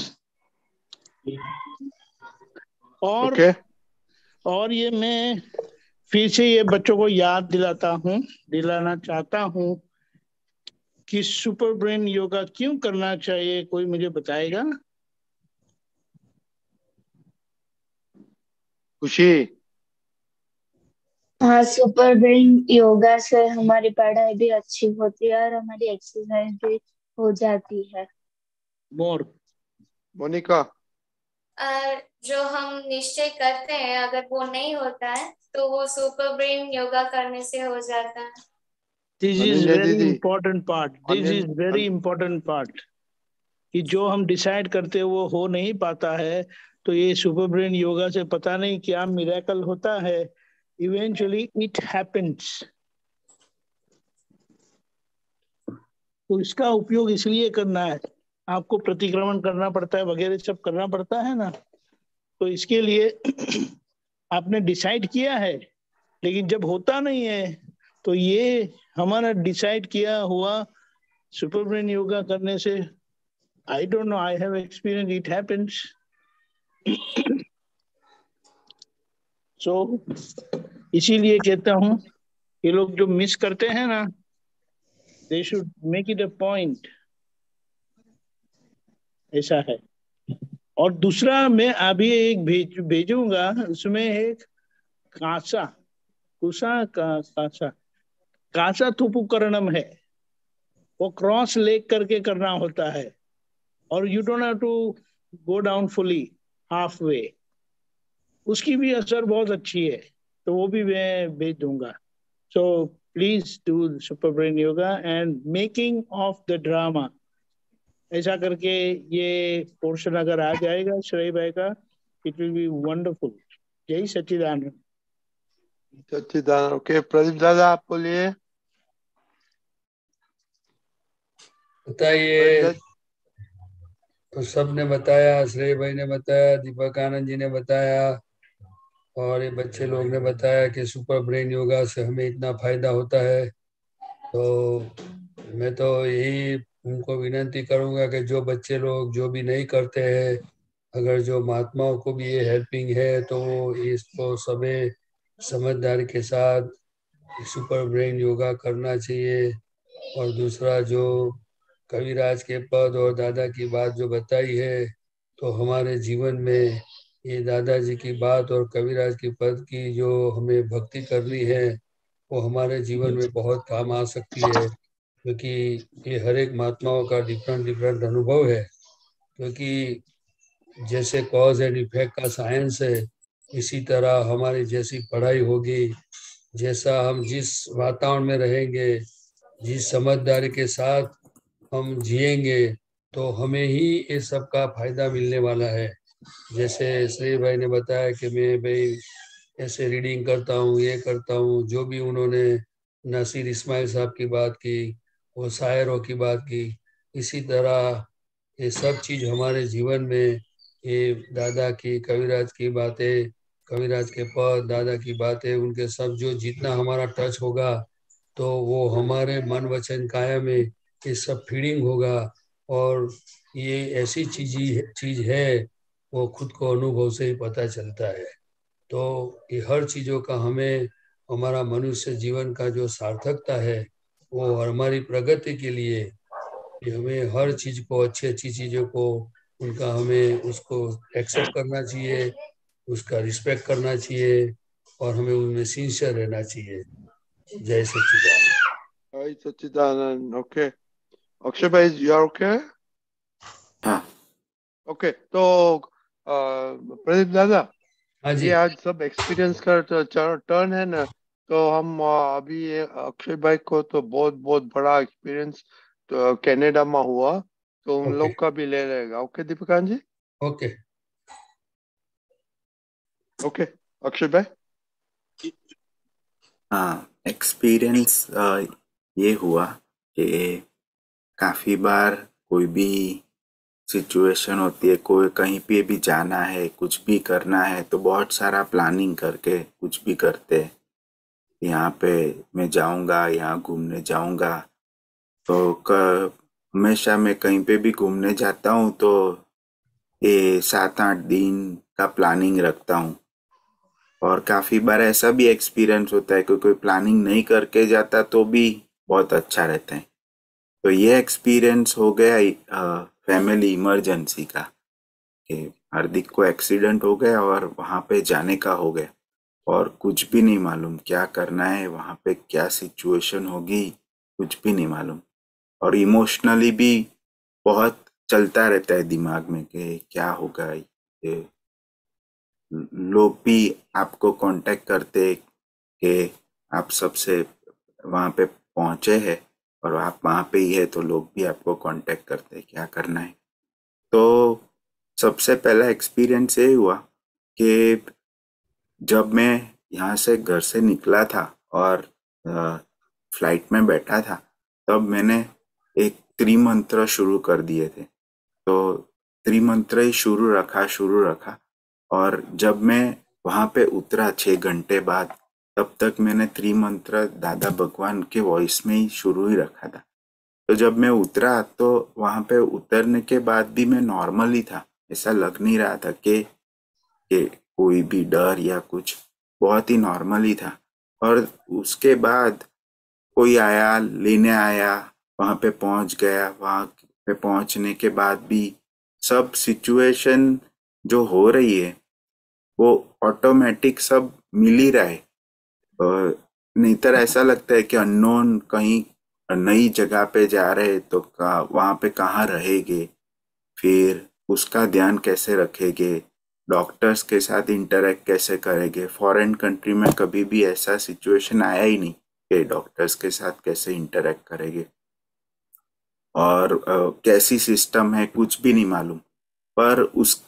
और Okay. और ये मैं फिर से ये बच्चों को याद दिलाना चाहता हूँ कि सुपर ब्रेन योगा क्यों करना चाहिए। कोई मुझे बताएगा? खुशी। हाँ, सुपर ब्रेन योगा से हमारी पढ़ाई भी अच्छी होती है और हमारी एक्सरसाइज भी हो जाती है। मोर मोनिका। जो हम निश्चय करते हैं अगर वो नहीं होता है तो वो सुपर ब्रेन योगा करने से हो जाता है। दिस इज अनन्या वेरी दीदी। Important part, this is very important part, कि जो हम डिसाइड करते हैं वो हो नहीं पाता है, तो ये सुपर ब्रेन योगा से पता नहीं क्या मिरेकल होता है, इवेंचुअली इट हैपेंस। तो इसका उपयोग इसलिए करना है, आपको प्रतिक्रमण करना पड़ता है वगैरह सब करना पड़ता है ना, तो इसके लिए आपने डिसाइड किया है, लेकिन जब होता नहीं है तो ये हमारा डिसाइड किया हुआ सुपर ब्रेन योगा करने से, I don't know, I have experience, it happens. So इसीलिए कहता हूँ ये लोग जो मिस करते हैं ना, they should make it a point. ऐसा है। और दूसरा मैं अभी एक भेजूंगा, उसमें एक कासा कासा थुपुकरणम है, वो क्रॉस लेग करके करना होता है, और you don't have to go down fully, half way, उसकी भी असर बहुत अच्छी है, तो वो भी मैं भेज दूंगा। So please do super brain yoga and making of the drama, ऐसा करके ये पोर्शन अगर आ जाएगा श्रेय भाई का, इट विल बी वंडरफुल। जय सच्चिदानंद। सच्चिदानंद। ओके, प्रदीप दादा आप बोलिए। बताइए। तो सबने बताया, श्रेय भाई ने बताया, दीपक आनंद जी ने बताया, और ये बच्चे लोग ने बताया कि सुपर ब्रेन योगा से हमें इतना फायदा होता है। तो मैं तो यही उनको विनती करूंगा कि जो बच्चे लोग जो भी नहीं करते हैं, अगर जो महात्माओं को भी ये हेल्पिंग है तो वो इसको सबे समझदारी के साथ सुपर ब्रेन योगा करना चाहिए। और दूसरा, जो कविराज के पद और दादा की बात जो बताई है, तो हमारे जीवन में ये दादाजी की बात और कविराज की पद की जो हमें भक्ति करनी है, वो हमारे जीवन में बहुत काम आ सकती है, क्योंकि ये हर एक महात्माओं का डिफरेंट डिफरेंट अनुभव है। क्योंकि जैसे कॉज एंड इफेक्ट का साइंस है, इसी तरह हमारी जैसी पढ़ाई होगी, जैसा हम जिस वातावरण में रहेंगे, जिस समझदारी के साथ हम जिएंगे, तो हमें ही ये सब का फायदा मिलने वाला है। जैसे श्री भाई ने बताया कि मैं भाई ऐसे रीडिंग करता हूँ, ये करता हूँ, जो भी उन्होंने नासिर इस्माइल साहब की बात की, वो शायरों की बात की, इसी तरह ये सब चीज हमारे जीवन में, ये दादा की कविराज की बातें, कविराज के पद, दादा की बातें, उनके सब जो जितना हमारा टच होगा, तो वो हमारे मन वचन काया में ये सब फीडिंग होगा। और ये ऐसी चीज है, वो खुद को अनुभव से ही पता चलता है। तो ये हर चीजों का हमें, हमारा मनुष्य जीवन का जो सार्थकता है, वो हमारी प्रगति के लिए कि हमें हर चीज को, अच्छी अच्छी चीजों को, उनका हमें उसको एक्सेप्ट करना चाहिए, उसका रिस्पेक्ट करना चाहिए और हमें उनमें सिंसियर रहना चाहिए। जय सच्चिदानंद। जय सच्चिदानंद। ओके अक्षय भाई, यू आर ओके? हाँ ओके, तो प्रदीप दादा, हाँ जी। ये आज सब एक्सपीरियंस का टर्न है ना, तो हम अभी ये अक्षय भाई को तो बहुत बहुत बड़ा एक्सपीरियंस तो कनाडा में हुआ, तो उन ओके लोग का भी ले लेगा। Okay Deepikant ji? Okay okay Akshay भाई। हाँ, एक्सपीरियंस ये हुआ कि काफी बार कोई भी सिचुएशन होती है, कोई कहीं पे भी जाना है, कुछ भी करना है, तो बहुत सारा प्लानिंग करके कुछ भी करते हैं। यहाँ पे मैं जाऊंगा, यहाँ घूमने जाऊंगा, तो हमेशा मैं कहीं पे भी घूमने जाता हूँ तो ये 7-8 दिन का प्लानिंग रखता हूँ। और काफी बार ऐसा भी एक्सपीरियंस होता है कि कोई प्लानिंग नहीं करके जाता तो भी बहुत अच्छा रहता है। तो ये एक्सपीरियंस हो गया फैमिली इमरजेंसी का, कि हार्दिक को एक्सीडेंट हो गया और वहाँ पे जाने का हो गया और कुछ भी नहीं मालूम क्या करना है, वहाँ पे क्या सिचुएशन होगी, कुछ भी नहीं मालूम। और इमोशनली भी बहुत चलता रहता है दिमाग में कि क्या होगा। ये लोग भी आपको कांटेक्ट करते कि आप सबसे वहाँ पे पहुँचे हैं और आप वहाँ पे ही है, तो लोग भी आपको कांटेक्ट करते हैं क्या करना है। तो सबसे पहला एक्सपीरियंस ये हुआ कि जब मैं यहाँ से घर से निकला था और फ्लाइट में बैठा था, तब मैंने एक त्रिमंत्र शुरू कर दिए थे। तो त्रिमंत्र ही शुरू रखा और जब मैं वहाँ पे उतरा 6 घंटे बाद, तब तक मैंने त्रिमंत्र दादा भगवान के वॉइस में ही शुरू ही रखा था। तो जब मैं उतरा तो वहाँ पे उतरने के बाद भी मैं नॉर्मल ही था, ऐसा लग नहीं रहा था कि कोई भी डर या कुछ, बहुत ही नॉर्मल ही था। और उसके बाद कोई आया, लेने आया, वहाँ पे पहुँच गया। वहाँ पे पहुँचने के बाद भी सब सिचुएशन जो हो रही है वो ऑटोमेटिक सब मिल ही रहा है। नहीं तो ऐसा लगता है कि अननोन कहीं नई जगह पे जा रहे तो वहाँ पे कहाँ रहेंगे, फिर उसका ध्यान कैसे रखेंगे, डॉक्टर्स के साथ इंटरेक्ट कैसे करेंगे। फॉरेन कंट्री में कभी भी ऐसा सिचुएशन आया ही नहीं कि डॉक्टर्स के साथ कैसे इंटरेक्ट करेंगे और कैसी सिस्टम है, कुछ भी नहीं मालूम। पर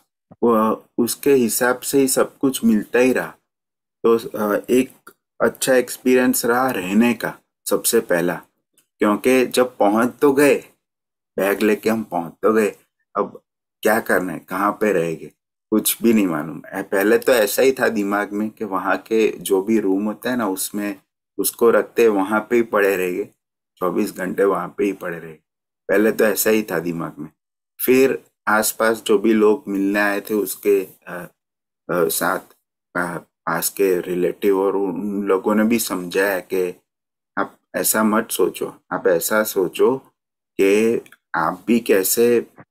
उसके हिसाब से ही सब कुछ मिलता ही रहा। तो एक अच्छा एक्सपीरियंस रहा रहने का सबसे पहला, क्योंकि जब पहुंच तो गए, बैग लेके हम पहुंच तो गए, अब क्या करना है, कहाँ पे रहेंगे, कुछ भी नहीं मालूम। पहले तो ऐसा ही था दिमाग में कि वहाँ के जो भी रूम होता है ना, उसमें उसको रखते वहाँ पे ही पड़े रहेंगे, 24 घंटे वहाँ पे ही पड़े रहेंगे। पहले तो ऐसा ही था दिमाग में। फिर आसपास जो भी लोग मिलने आए थे उसके साथ पास के रिलेटिव और उन लोगों ने भी समझाया कि आप ऐसा मत सोचो, आप ऐसा सोचो कि आप भी कैसे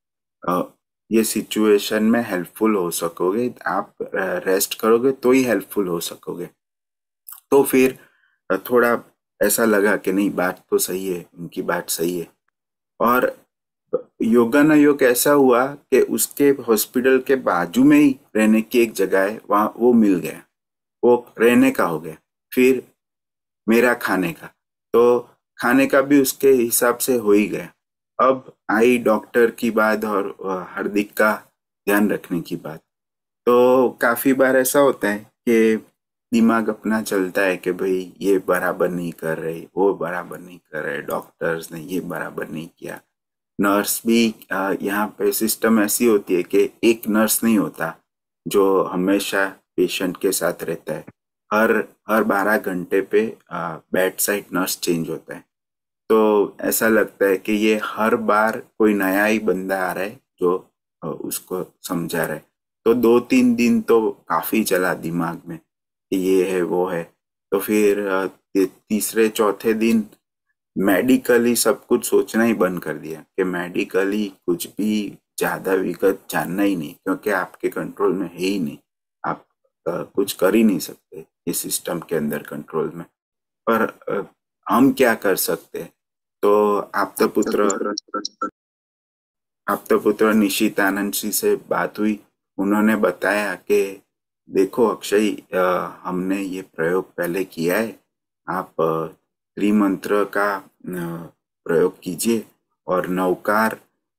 ये सिचुएशन में हेल्पफुल हो सकोगे, आप रेस्ट करोगे तो ही हेल्पफुल हो सकोगे। तो फिर थोड़ा ऐसा लगा कि नहीं, बात तो सही है, उनकी बात सही है। और योगा न योग ऐसा हुआ कि उसके हॉस्पिटल के बाजू में ही रहने की एक जगह है, वहां वो मिल गया, वो रहने का हो गया। फिर मेरा खाने का, तो खाने का भी उसके हिसाब से हो ही गया। अब आई डॉक्टर की बात और हार्दिक का ध्यान रखने की बात। तो काफी बार ऐसा होता है कि दिमाग अपना चलता है कि भाई ये बराबर नहीं कर रहे, वो बराबर नहीं कर रहे, डॉक्टर्स ने ये बराबर नहीं किया। नर्स भी यहाँ पे सिस्टम ऐसी होती है कि एक नर्स नहीं होता जो हमेशा पेशेंट के साथ रहता है। हर 12 घंटे पे बेड साइड नर्स चेंज होता है। तो ऐसा लगता है कि ये हर बार कोई नया ही बंदा आ रहा है जो उसको समझा रहा है। तो 2-3 दिन तो काफी चला दिमाग में कि ये है वो है। तो फिर तीसरे चौथे दिन मेडिकली सब कुछ सोचना ही बंद कर दिया कि मेडिकली कुछ भी ज्यादा विगत जानना ही नहीं, क्योंकि आपके कंट्रोल में है ही नहीं, आप कुछ कर ही नहीं सकते इस सिस्टम के अंदर कंट्रोल में। पर हम क्या कर सकते? तो आप्तपुत्र निशितानंद जी से बात हुई, उन्होंने बताया कि देखो अक्षय, हमने ये प्रयोग पहले किया है, आप त्रिमंत्र का प्रयोग कीजिए और नवकार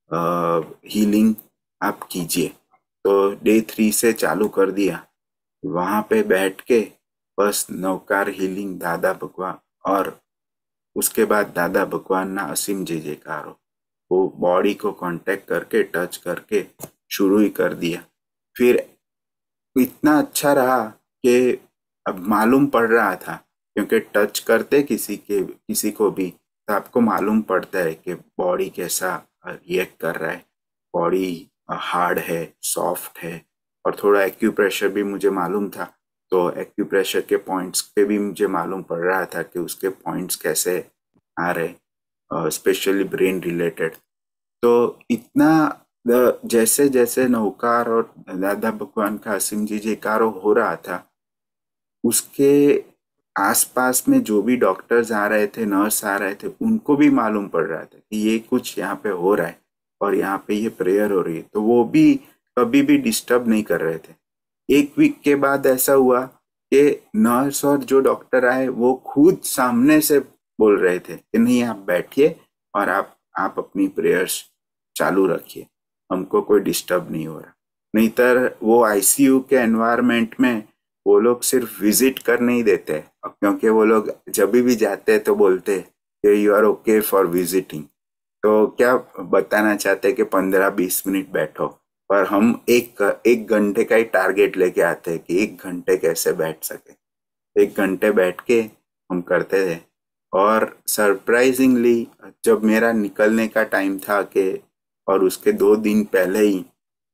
हीलिंग आप कीजिए। तो डे 3 से चालू कर दिया, वहां पे बैठ के बस नवकार हीलिंग दादा भगवान, और उसके बाद दादा भगवान ना असीम जय जयकारो, वो बॉडी को कांटेक्ट करके टच करके शुरू ही कर दिया। फिर इतना अच्छा रहा कि अब मालूम पड़ रहा था, क्योंकि टच करते किसी को भी तो आपको मालूम पड़ता है कि बॉडी कैसा रिएक्ट कर रहा है, बॉडी हार्ड है, सॉफ्ट है। और थोड़ा एक्यूप्रेशर भी मुझे मालूम था, तो एक्यूप्रेशर के पॉइंट्स पे भी मुझे मालूम पड़ रहा था कि उसके पॉइंट्स कैसे आ रहे, स्पेशली ब्रेन रिलेटेड। तो इतना जैसे जैसे नवकार और दादा भगवान का असीम जी जयकारो हो रहा था, उसके आसपास में जो भी डॉक्टर्स आ रहे थे, नर्स आ रहे थे, उनको भी मालूम पड़ रहा था कि ये कुछ यहाँ पे हो रहा है और यहाँ पे ये प्रेयर हो रही है। तो वो भी कभी भी डिस्टर्ब नहीं कर रहे थे। 1 वीक के बाद ऐसा हुआ कि नर्स और जो डॉक्टर आए वो खुद सामने से बोल रहे थे कि नहीं, आप बैठिए और आप अपनी प्रेयर्स चालू रखिए, हमको कोई डिस्टर्ब नहीं हो रहा। नहीं तर वो आईसीयू के एनवायरनमेंट में वो लोग सिर्फ विजिट कर नहीं देते, क्योंकि वो लोग जब भी जाते हैं तो बोलते कि you are okay for visiting. तो क्या बताना चाहते हैं कि 15-20 मिनट बैठो, पर हम एक घंटे का ही टारगेट लेके आते हैं कि 1 घंटे कैसे बैठ सके। 1 घंटे बैठ के हम करते थे। और सरप्राइजिंगली जब मेरा निकलने का टाइम था कि, और उसके 2 दिन पहले ही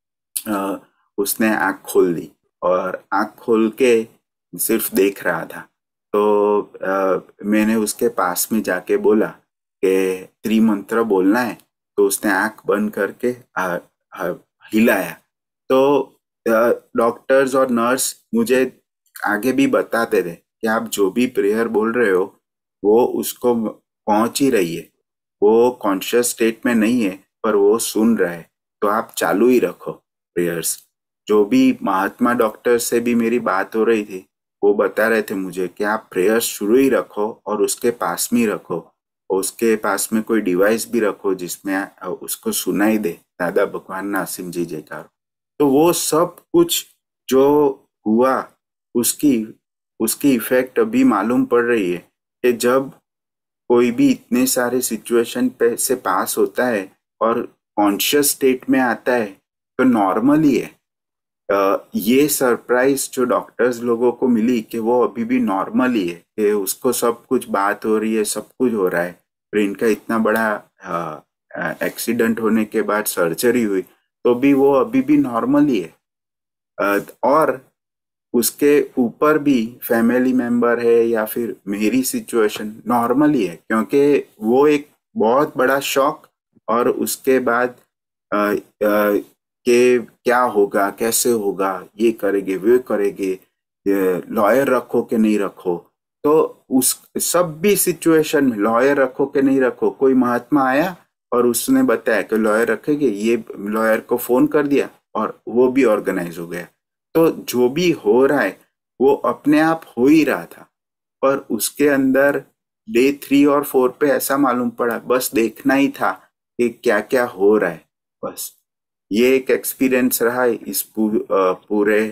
उसने आँख खोल दी और आँख खोल के सिर्फ देख रहा था। तो मैंने उसके पास में जाके बोला कि त्रिमंत्र बोलना है, तो उसने आँख बंद करके हिलाया। तो डॉक्टर्स और नर्स मुझे आगे भी बताते थे कि आप जो भी प्रेयर बोल रहे हो वो उसको पहुंच ही रही है, वो कॉन्शियस स्टेट में नहीं है पर वो सुन रहा है, तो आप चालू ही रखो प्रेयर्स। जो भी महात्मा डॉक्टर से भी मेरी बात हो रही थी, वो बता रहे थे मुझे कि आप प्रेयर्स शुरू ही रखो और उसके पास में ही रखो, उसके पास में कोई डिवाइस भी रखो जिसमें उसको सुनाई दे दादा भगवान ना असीम जी जयकारो। तो वो सब कुछ जो हुआ उसकी इफेक्ट अभी मालूम पड़ रही है कि जब कोई भी इतने सारे सिचुएशन पे से पास होता है और कॉन्शियस स्टेट में आता है तो नॉर्मल ही है। ये सरप्राइज जो डॉक्टर्स लोगों को मिली कि वो अभी भी नॉर्मल ही है, कि उसको सब कुछ बात हो रही है, सब कुछ हो रहा है। ब्रेन का इतना बड़ा एक्सीडेंट होने के बाद सर्जरी हुई तो भी वो अभी भी नॉर्मल ही है। और उसके ऊपर भी फैमिली मेंबर है या फिर मेरी सिचुएशन नॉर्मल ही है, क्योंकि वो एक बहुत बड़ा शॉक और उसके बाद कि क्या होगा, कैसे होगा, ये करेंगे वे करेंगे, लॉयर रखो कि नहीं रखो। तो उस सब भी सिचुएशन में लॉयर रखो कि नहीं रखो, कोई महात्मा आया और उसने बताया कि लॉयर रखेंगे, ये लॉयर को फोन कर दिया और वो भी ऑर्गेनाइज हो गया। तो जो भी हो रहा है वो अपने आप हो ही रहा था, पर उसके अंदर डे 3 और 4 पे ऐसा मालूम पड़ा, बस देखना ही था कि क्या क्या हो रहा है। बस ये एक एक्सपीरियंस रहा है इस पूरे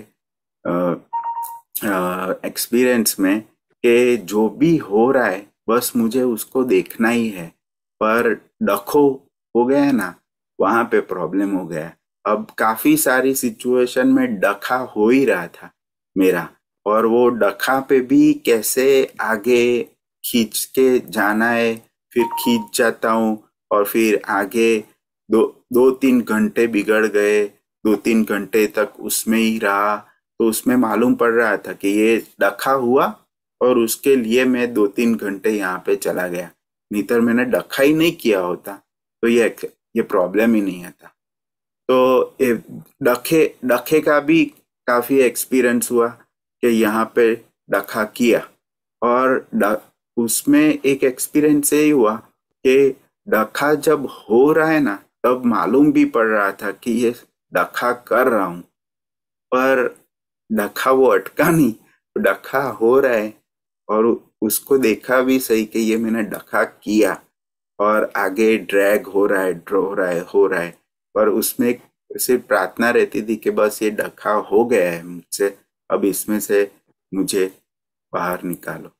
एक्सपीरियंस में कि जो भी हो रहा है बस मुझे उसको देखना ही है। पर डखो हो गया ना, वहां पे प्रॉब्लम हो गया। अब काफी सारी सिचुएशन में डखा हो ही रहा था मेरा, और वो डखा पे भी कैसे आगे खींच के जाना है, फिर खींच जाता हूँ और फिर आगे 2-3 घंटे बिगड़ गए, 2-3 घंटे तक उसमें ही रहा। तो उसमें मालूम पड़ रहा था कि ये डखा हुआ और उसके लिए मैं 2-3 घंटे यहाँ पे चला गया। नीतर मैंने डखा ही नहीं किया होता तो ये प्रॉब्लम ही नहीं आता। तो डखे का भी काफी एक्सपीरियंस हुआ कि यहाँ पे डखा किया, और उसमें एक एक्सपीरियंस यही हुआ कि डखा जब हो रहा है ना तब मालूम भी पड़ रहा था कि ये डखा कर रहा हूं, पर डखा वो अटका नहीं, डखा हो रहा है और उसको देखा भी सही कि ये मैंने डखा किया और आगे ड्रैग हो रहा है, पर उसमें सिर्फ प्रार्थना रहती थी कि बस ये डखा हो गया है मुझसे, अब इसमें से मुझे बाहर निकालो।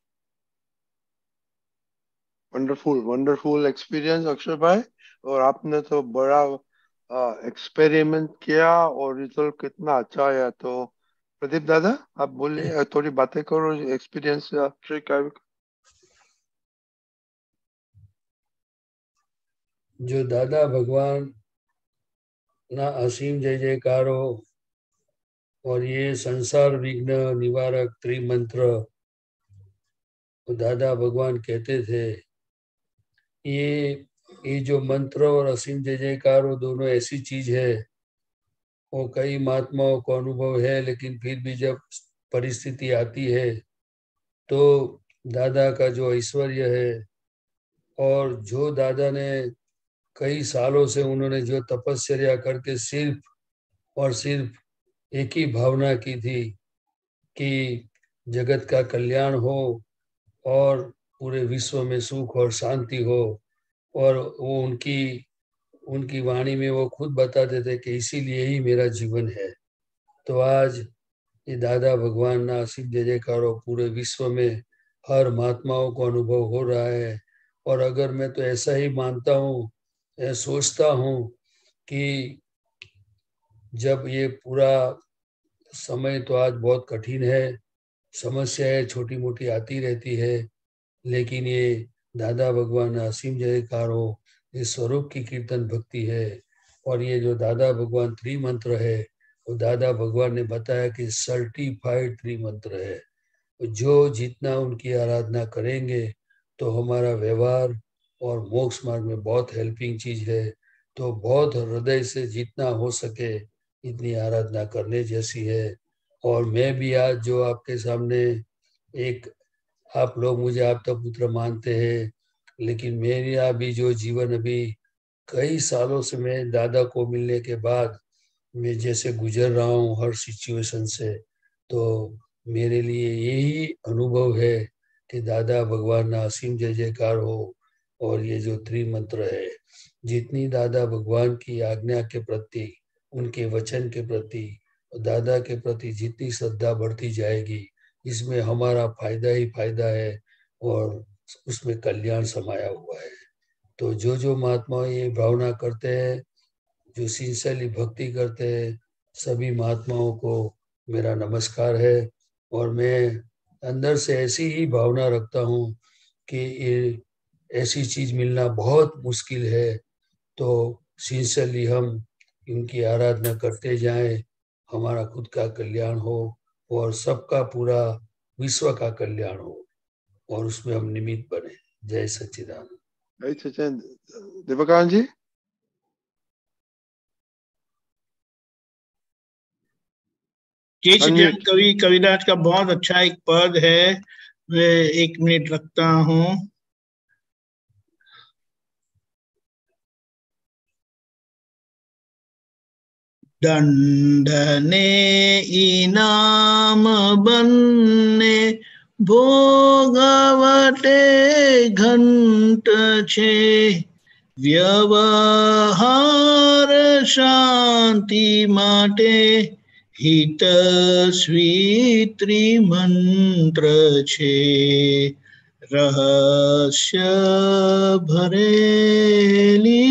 वंडरफुल एक्सपीरियंस अक्षर भाई, और आपने तो बड़ा एक्सपेरिमेंट किया और रिजल्ट कितना अच्छा आया। तो प्रदीप दादा आप बोलिए, थोड़ी बातें करो एक्सपीरियंस अक्षर का। जो दादा भगवान ना असीम जय जयकारो और ये संसार विघ्न निवारक त्रिमंत्र, तो दादा भगवान कहते थे ये जो मंत्र और असीम जय जयकारो दोनों ऐसी चीज है, वो कई महात्माओं को अनुभव है, लेकिन फिर भी जब परिस्थिति आती है तो दादा का जो ऐश्वर्य है, और जो दादा ने कई सालों से उन्होंने जो तपस्या करके सिर्फ और सिर्फ एक ही भावना की थी कि जगत का कल्याण हो और पूरे विश्व में सुख और शांति हो, और वो उनकी वाणी में वो खुद बताते थे कि इसीलिए ही मेरा जीवन है। तो आज ये दादा भगवान ना असीम जय जयकारो पूरे विश्व में हर महात्माओं को अनुभव हो रहा है। और अगर मैं तो ऐसा ही मानता हूँ, सोचता हूँ कि जब ये पूरा समय तो आज बहुत कठिन है, समस्याएं छोटी मोटी आती रहती है, लेकिन ये दादा भगवान असीम जयकारो ये स्वरूप की कीर्तन भक्ति है। और ये जो दादा भगवान त्रिमंत्र है, वो दादा भगवान ने बताया कि सर्टिफाइड त्रिमंत्र है। जो जितना उनकी आराधना करेंगे तो हमारा व्यवहार और मोक्ष मार्ग में बहुत हेल्पिंग चीज है। तो बहुत हृदय से जितना हो सके इतनी आराधना करने जैसी है। और मैं भी आज जो आपके सामने एक, आप लोग मुझे आपका पुत्र मानते हैं, लेकिन मेरा भी जो जीवन अभी कई सालों से मैं दादा को मिलने के बाद मैं जैसे गुजर रहा हूँ हर सिचुएशन से, तो मेरे लिए यही अनुभव है कि दादा भगवान ना असीम जय जयकार हो। और ये जो त्रिमंत्र है, जितनी दादा भगवान की आज्ञा के प्रति, उनके वचन के प्रति, दादा के प्रति जितनी श्रद्धा बढ़ती जाएगी, इसमें हमारा फायदा ही फायदा है और उसमें कल्याण समाया हुआ है। तो जो महात्मा ये भावना करते हैं, जो सिंसियरली भक्ति करते हैं, सभी महात्माओं को मेरा नमस्कार है। और मैं अंदर से ऐसी ही भावना रखता हूँ कि ये ऐसी चीज मिलना बहुत मुश्किल है, तो सिंसियरली हम इनकी आराधना करते जाएं, हमारा खुद का कल्याण हो और सबका पूरा विश्व का कल्याण हो, और उसमें हम निमित्त बने। जय सच्चिदानंद। जय सच्चिदानंद। दीपकानंद जी। जय सच्चिदानंद। कविराज का बहुत अच्छा एक पद है, मैं 1 मिनट रखता हूँ। दंडने इनाम बनने भोगवटे घंट छे, व्यवहार शांति माटे हितस्वी त्रिमंत्र छे। रहस्य भरेली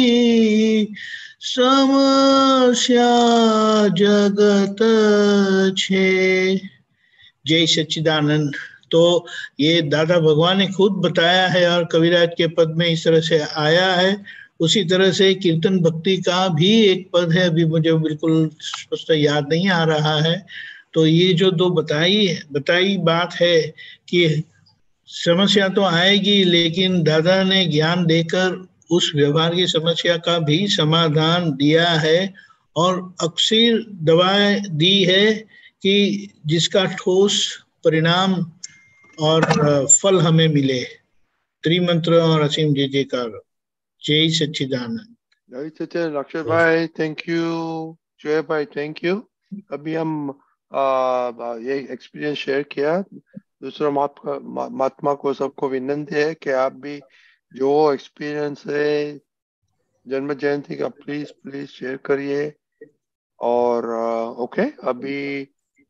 समस्या जगत छे। जय सच्चिदानंद। तो ये दादा भगवान ने खुद बताया है और कविराज के पद में इस तरह से आया है। उसी तरह से कीर्तन भक्ति का भी एक पद है, अभी मुझे बिल्कुल स्पष्ट याद नहीं आ रहा है। तो ये जो दो बताई बात है कि समस्या तो आएगी, लेकिन दादा ने ज्ञान देकर उस व्यवहार की समस्या का भी समाधान दिया है और अक्सर दवाएं दी है कि जिसका ठोस परिणाम और फल हमें मिले। त्रिमंत्र और असीम जय जयकार। जय सच्चिदानंद। जय सच्चिदानंद। अक्षय भाई थैंक यू, जय भाई थैंक यू। अभी हम ये एक्सपीरियंस शेयर किया। दूसरा महात्मा को सबको विनंती है कि आप भी जो एक्सपीरियंस है जन्म जयंती का प्लीज प्लीज शेयर करिए। और ओके, अभी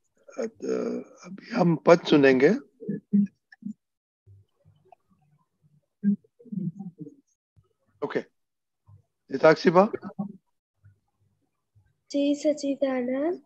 हम पद सुनेंगे। ओके, साक्षी बा। जय सच्चिदानंद।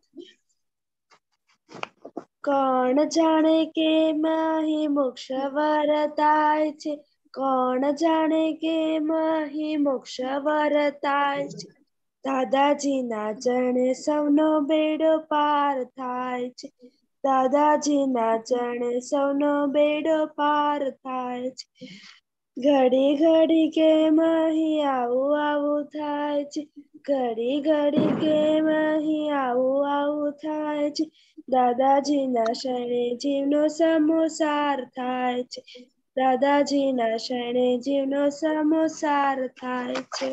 કોણ જાણે કે માહી મોક્ષ વરતાય છે, કોણ જાણે કે માહી મોક્ષ વરતાય છે, દાદાજીના ચરણે સૌનો બેડો પાર થાય છે, દાદાજીના ચરણે સૌનો બેડો પાર થાય છે, ઘડી ઘડી કે માહી આવું આવું થાય છે, ઘડી ઘડી કે માહી આવું આવું થાય છે, દાદાજીના શરણે જીવનો સમોસાર થાય છે, દાદાજીના શરણે જીવનો સમોસાર થાય છે,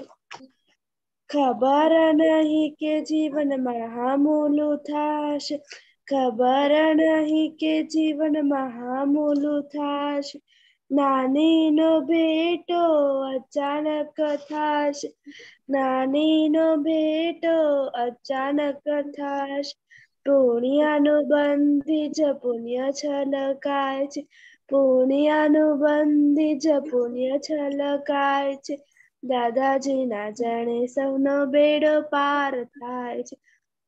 ખબર નહીં કે જીવનમાં હામૂલું થાશે, ખબર નહીં કે જીવનમાં હામૂલું થાશે, નાનીનો ભેટો અચાનક થાશે, નાનીનો ભેટો અચાનક થાશે, પુણ્યનું બંધી જ પુણ્ય છલકાય છે, પુણ્યનું બંધી જ પુણ્ય છલકાય છે, દાદાજીના ચરણે સૌનો બેડો પાર થાય છે,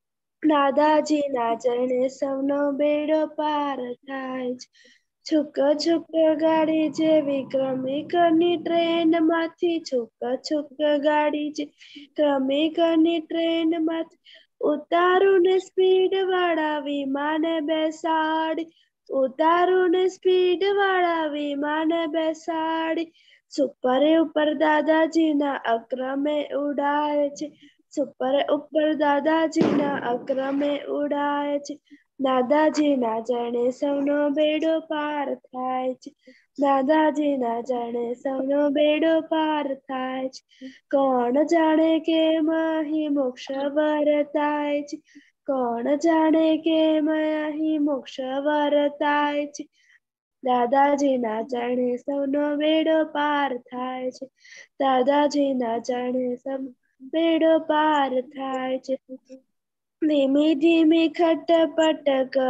દાદાજીના ચરણે સૌનો બેડો પાર થાય છે, છુક છુક ગાડી જેવી ક્રમિકની ટ્રેનમાંથી, છુક છુક ગાડી જે ક્રમિકની ટ્રેનમાંથી, ઉતારું ને સ્પીડ વાળા વિમાને બેસાડી, ઉતારું ને સ્પીડ વાળા વિમાને બેસાડી, સુપર ઉપર દાદાજીના અક્રમે ઉડાય છે, સુપર ઉપર દાદાજીના અક્રમે ઉડાય છે, દાદાજીના ચરણે સૌનો બેડો પાર થાય છે, દાદાજીના ચરણે સૌનો બેડો પાર થાય છે, કોણ જાણે કે માહી મોક્ષ વરતાય છે, કોણ જાણે કે માહી મોક્ષ વરતાય છે, દાદાજીના ચરણે સૌનો બેડો પાર થાય છે, દાદાજીના ચરણે સૌ બેડો પાર થાય છે, ધીમી ધીમી ખટપટ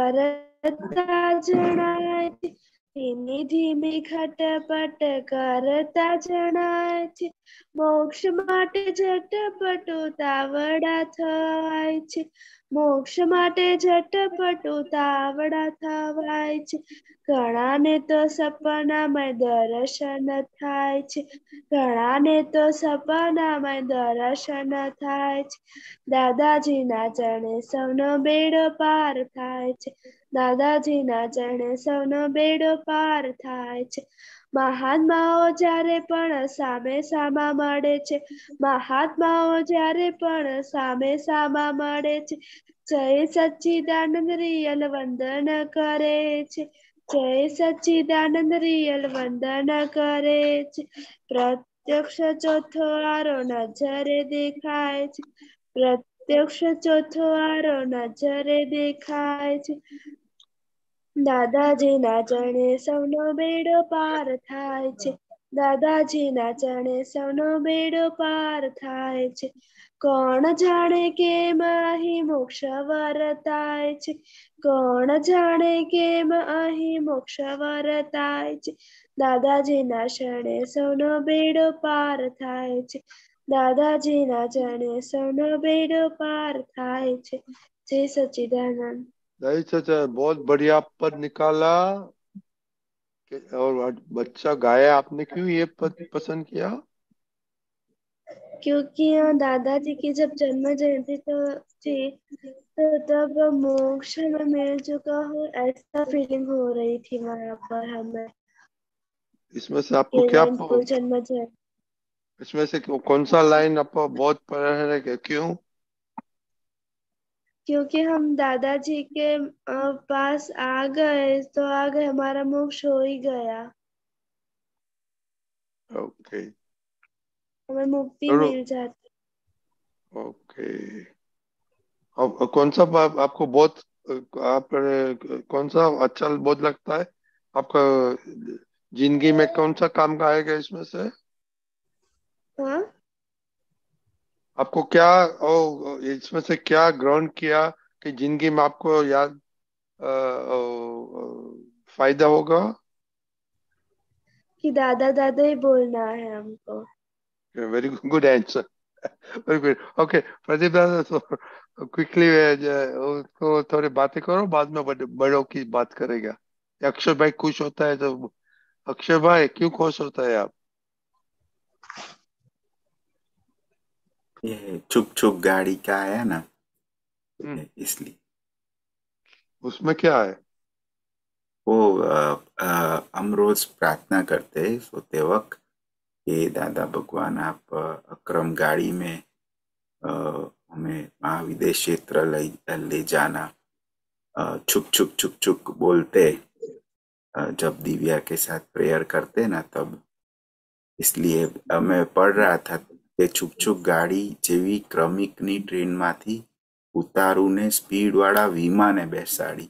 કરતા જણાય છે, ધીમી ધીમી ખટપટ કરતા જણાય છે, મોક્ષ માટે ઝટપટ ઉતાવળા થવાય છે, મોક્ષ માટે ઝટપટ ઉતાવળા થવાય છે, ઘણાને તો સપનામાં દર્શન થાય છે, ઘણાને તો સપનામાં દર્શન થાય છે, દાદાજીના ચરણે સૌનો બેડો પાર થાય છે, દાદાજીના ચરણે સૌનો બેડો પાર થાય છે, મહાત્માઓ જ્યારે પણ સામે સામા મળે છે, મહાત્માઓ જ્યારે પણ સામે સામા મળે છે, જય સચ્ચિદાનંદ રિયલ વંદન કરે છે, જય સચ્ચિદાનંદ રિયલ વંદન કરે છે, પ્રત્યક્ષ ચોથો આરો નજરે દેખાય છે, પ્રત્યક્ષ ચોથો આરો નજરે દેખાય છે, દાદાજીના ચરણે સૌનો બેડો પાર થાય છે, દાદાજીના ચરણે સૌનો બેડો પાર થાય છે, કોણ જાણે કેમ અહીં મોક્ષ વરતાય છે, કોણ જાણે કેમ અહીં મોક્ષ વરતાય છે, દાદાજીના શરણે સૌનો બેડો પાર થાય છે, દાદાજીના ચરણે સૌનો બેડો પાર થાય છે, જય સच्चिदानंद। जय सच्चिदानंद। बहुत बढ़िया पद निकाला। और बच्चा गाया आपने, क्यों ये पद पसंद किया? क्योंकि दादाजी की जब जन्म जयंती थी तो तब मोक्ष में मिल चुका हूँ, ऐसा फीलिंग हो रही थी वहाँ पर हमें। इसमें से आपको ये क्या लाइन पूछन मजा। इसमें से कौन सा लाइन आपको बहुत पसंद है? क्यों? क्योंकि हम दादाजी के पास आ गए तो आ गए, हमारा मोक्ष हो ही गया, ओके, हमें मुक्ति चलो, मिल जाती। ओके। अब कौन सा आपको बहुत आप कौन सा अच्छा बहुत लगता है आपका जिंदगी में? कौन सा काम का आएगा इसमें से? हाँ, आपको क्या इसमें से क्या ग्रहण किया कि जिंदगी में आपको याद फायदा होगा? कि दादा दादा ही बोलना है हमको। Very good answer, very good. Okay Pradeep दादा, तो क्विकली उसको थोड़ी बातें करो, बाद में बड़ों की बात करेगा। अक्षय भाई खुश होता है तो, अक्षय भाई क्यों खुश होता है आप? ये चुप चुप गाड़ी का आया ना, इसलिए। उसमें क्या है? वो हम रोज प्रार्थना करते हैं सोते वक्त, ये दादा भगवान आप अक्रम गाड़ी में हमें महाविदेश क्षेत्र ले जाना, छुक छुक छुक छुक बोलते जब दिव्या के साथ प्रेयर करते ना तब। इसलिए मैं पढ़ रहा था કે छुक छुक गाड़ी જેવી ક્રમિકની ટ્રેનમાંથી ઉતારુને સ્પીડવાળા વિમાને બેસાડી,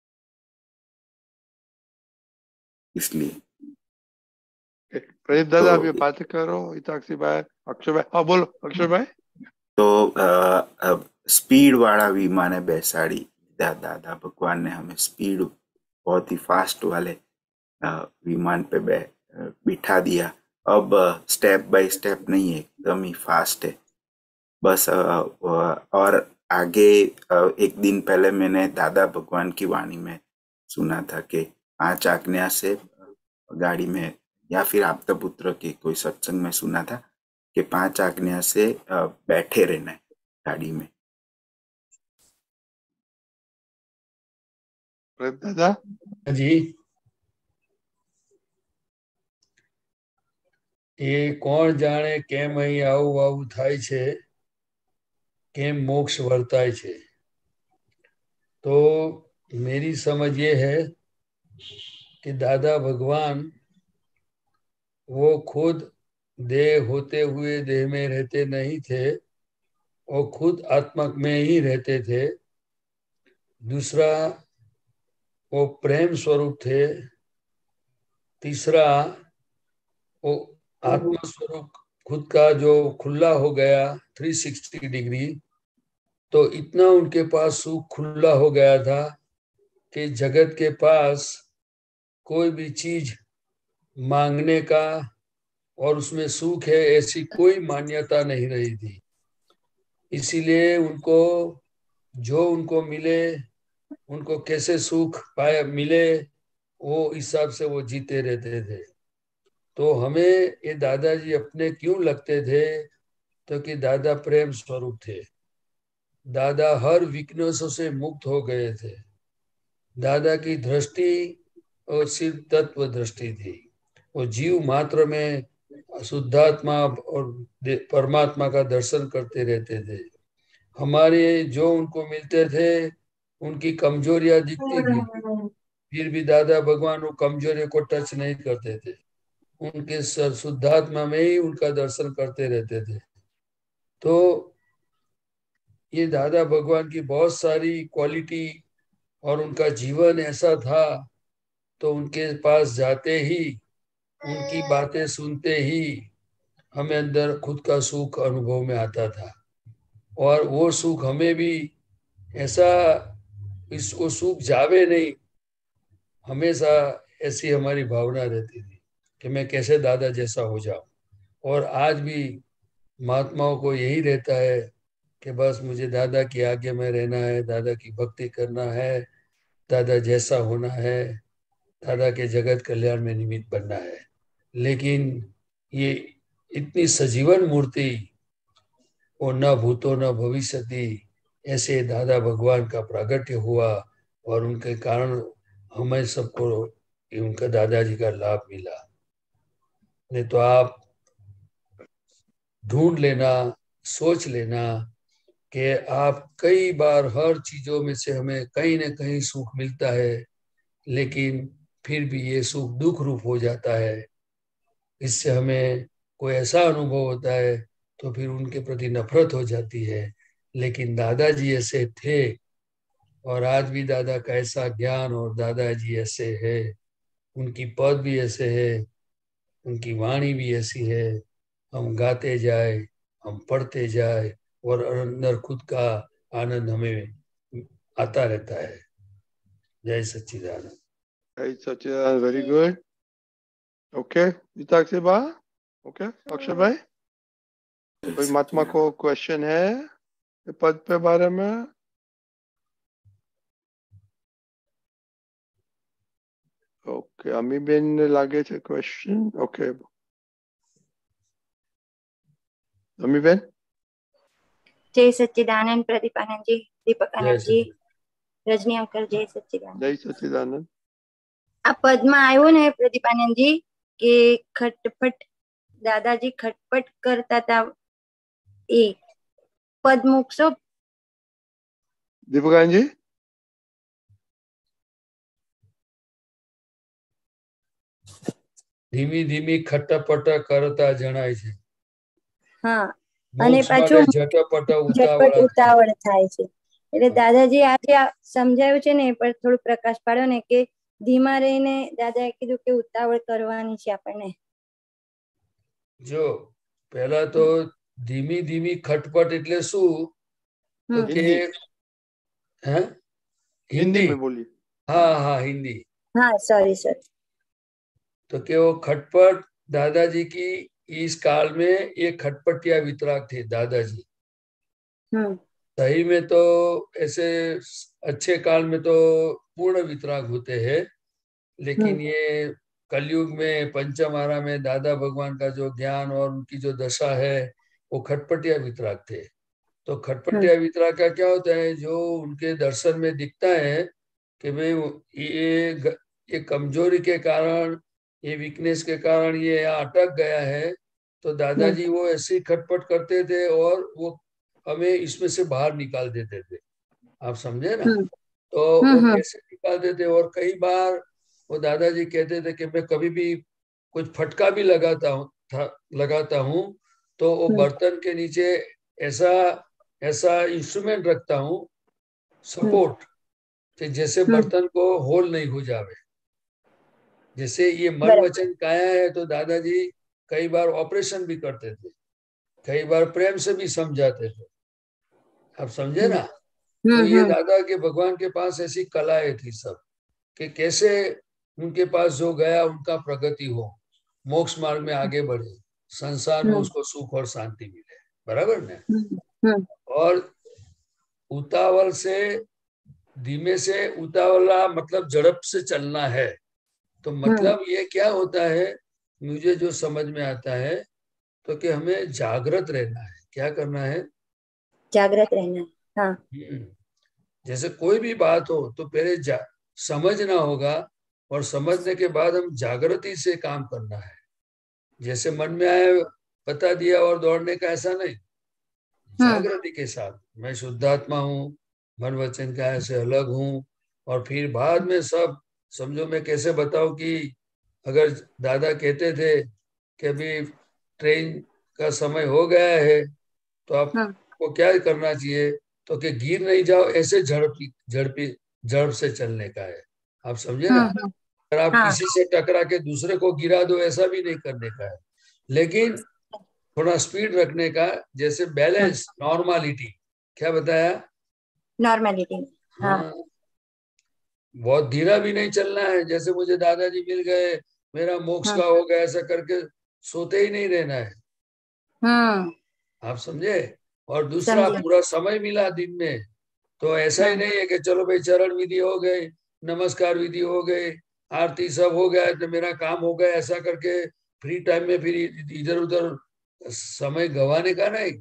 इसलिए। प्रदीप दादा आप ये बातें करो, इताक्षी भाई, अक्षय भाई। हाँ बोलो अक्षय भाई। तो स्पीड वाला विमाने बैसाड़ी, दादा भगवान ने हमें स्पीड बहुत ही फास्ट वाले विमान पे बिठा दिया। अब स्टेप बाय स्टेप नहीं है, एकदम ही फास्ट है बस। और आगे एक दिन पहले मैंने दादा भगवान की वाणी में सुना था कि 5 आज्ञा से गाड़ी में, या फिर आपदा पुत्र के कोई सत्संग में सुना था कि 5 आज्ञा से बैठे रहना है गाड़ी में। दादा जी, એ કોણ જાણે કેમ અહીં આવું આવું થાય છે, કેમ મોક્ષ વર્તાય છે। तो मेरी समझ ये है कि दादा भगवान वो खुद देह होते हुए देह में रहते नहीं थे, वो खुद आत्मा में ही रहते थे। दूसरा वो प्रेम स्वरूप थे। तीसरा वो आत्मा स्वरूप खुद का जो खुला हो गया 360 डिग्री, तो इतना उनके पास सुख खुला हो गया था कि जगत के पास कोई भी चीज मांगने का और उसमें सुख है ऐसी कोई मान्यता नहीं रही थी। इसीलिए उनको जो उनको मिले, उनको कैसे सुख पाए मिले, वो हिसाब से वो जीते रहते थे। तो हमें ये दादाजी अपने क्यों लगते थे, तो कि दादा प्रेम स्वरूप थे। दादा हर वीकनेसों से मुक्त हो गए थे। दादा की दृष्टि और सिर्फ तत्व दृष्टि थी। वो जीव मात्र में शुद्धात्मा और परमात्मा का दर्शन करते रहते थे। हमारे जो उनको मिलते थे उनकी कमजोरियां दिखती थी, फिर भी दादा भगवान वो कमजोरियों को टच नहीं करते थे। उनके शुद्धात्मा में ही उनका दर्शन करते रहते थे। तो ये दादा भगवान की बहुत सारी क्वालिटी और उनका जीवन ऐसा था, तो उनके पास जाते ही, उनकी बातें सुनते ही हमें अंदर खुद का सुख अनुभव में आता था। और वो सुख हमें भी ऐसा, इसको सुख जावे नहीं, हमेशा ऐसी हमारी भावना रहती थी कि मैं कैसे दादा जैसा हो जाऊं। और आज भी महात्माओं को यही रहता है कि बस मुझे दादा की आज्ञा में रहना है, दादा की भक्ति करना है, दादा जैसा होना है, दादा के जगत कल्याण में निमित्त बनना है। लेकिन ये इतनी सजीवन मूर्ति, वो न भूतो न भविष्यति, ऐसे दादा भगवान का प्रागट्य हुआ और उनके कारण हमें सबको उनका दादाजी का लाभ मिला। नहीं तो आप ढूंढ लेना, सोच लेना कि आप कई बार हर चीजों में से हमें कहीं ना कहीं सुख मिलता है, लेकिन फिर भी ये सुख दुख रूप हो जाता है। इससे हमें कोई ऐसा अनुभव होता है तो फिर उनके प्रति नफरत हो जाती है। लेकिन दादाजी ऐसे थे और आज भी दादा का ऐसा ज्ञान और दादाजी ऐसे है, उनकी पद भी ऐसे है, उनकी वाणी भी ऐसी है, हम गाते जाए, हम पढ़ते जाए और अंदर खुद का आनंद हमें आता रहता है। जय सच्चिदानंद। जय Sachchidanand, very good. Okay, Geetakshi बा, ओके, अक्षय भाई, कोई महात्मा को क्वेश्चन है पद पे बारे में? ओके, अमीबेन ने लागे છે क्वेश्चन। ओके, अमीबेन। जय सच्चिदानंद प्रदीपानंद जी, दीपकानंद जी, रजनी अंकल, जय सच्चिदानंद। जय सच्चिदानंद। आ पदમાં આવ્યું ને પ્રદીપાનંદ जी કે ખટપટ દાદાજી ખટપટ કરતા હતા, એ પદ મૂકશો? दीपकानंद जी। ધીમી ધીમી ખટપટ કરતા જણાય છે। હા, અને પાછું ઝટપટ ઝટપટ ઉતાવળ થાય છે। એટલે દાદાજી આજે સમજાયું છે ને, પણ થોડું પ્રકાશ પાડ્યો ને કે ધીમા રહીને દાદાએ કીધું કે ઉતાવળ કરવાની છે આપણને। જો પહેલા તો ધીમી ધીમી ખટપટ એટલે શું? તો કે હે हिंदी में बोलिए। हाँ हाँ हिंदी। हाँ सॉरी सर। तो कि वो खटपट दादाजी की इस काल में ये खटपटिया वितराग थे दादाजी। सही में तो ऐसे अच्छे काल में तो पूर्ण वितराग होते हैं, लेकिन ये कलयुग में पंचमारा में दादा भगवान का जो ज्ञान और उनकी जो दशा है वो खटपटिया वितराग थे। तो खटपटिया वितराग का क्या होता है? जो उनके दर्शन में दिखता है कि भाई ये कमजोरी के कारण, ये वीकनेस के कारण ये यहाँ अटक गया है, तो दादाजी वो ऐसी खटपट करते थे और वो हमें इसमें से बाहर निकाल देते थे। आप समझे ना? तो वो कैसे निकालते थे? और कई बार वो दादाजी कहते थे कि मैं कभी भी कुछ फटका भी लगाता हूँ तो वो बर्तन के नीचे ऐसा इंस्ट्रूमेंट रखता हूँ सपोर्ट, कि जैसे बर्तन को होल नहीं हो जावे। जैसे ये मन वचन काया है, तो दादाजी कई बार ऑपरेशन भी करते थे, कई बार प्रेम से भी समझाते थे। आप समझे ना? तो ये दादा के भगवान के पास ऐसी कलाएं थी सब, कि कैसे उनके पास जो गया उनका प्रगति हो, मोक्ष मार्ग में आगे बढ़े, संसार में उसको सुख और शांति मिले। बराबर ना? और उतावल से, धीमे से उतावला मतलब झड़प से चलना है। तो मतलब ये क्या होता है, मुझे जो समझ में आता है तो कि हमें जागृत रहना है। क्या करना है? जागृत रहना है। हाँ। जैसे कोई भी बात हो तो पहले समझना होगा, और समझने के बाद हम जागृति से काम करना है। जैसे मन में आया बता दिया और दौड़ने का, ऐसा नहीं। जागृति के साथ मैं शुद्धात्मा हूँ, मन वचन का ऐसे अलग हूँ, और फिर बाद में सब समझो। मैं कैसे बताऊं कि अगर दादा कहते थे कि अभी ट्रेन का समय हो गया है तो आपको क्या करना चाहिए, तो कि गिर नहीं जाओ, ऐसे झड़प से चलने का है। आप समझे ना? अगर आप किसी से टकरा के दूसरे को गिरा दो, ऐसा भी नहीं करने का है, लेकिन थोड़ा स्पीड रखने का। जैसे बैलेंस, नॉर्मलिटी। क्या बताया? नॉर्मलिटी। हाँ। बहुत धीरा भी नहीं चलना है। जैसे मुझे दादाजी मिल गए, मेरा मोक्ष का हो गया, ऐसा करके सोते ही नहीं रहना है। आप समझे? और दूसरा, पूरा समय मिला दिन में, तो ऐसा ही नहीं है कि चलो भाई चरण विधि हो गई, नमस्कार विधि हो गई, आरती सब हो गया तो मेरा काम हो गया, ऐसा करके फ्री टाइम में फिर इधर उधर समय गंवाने का नहीं।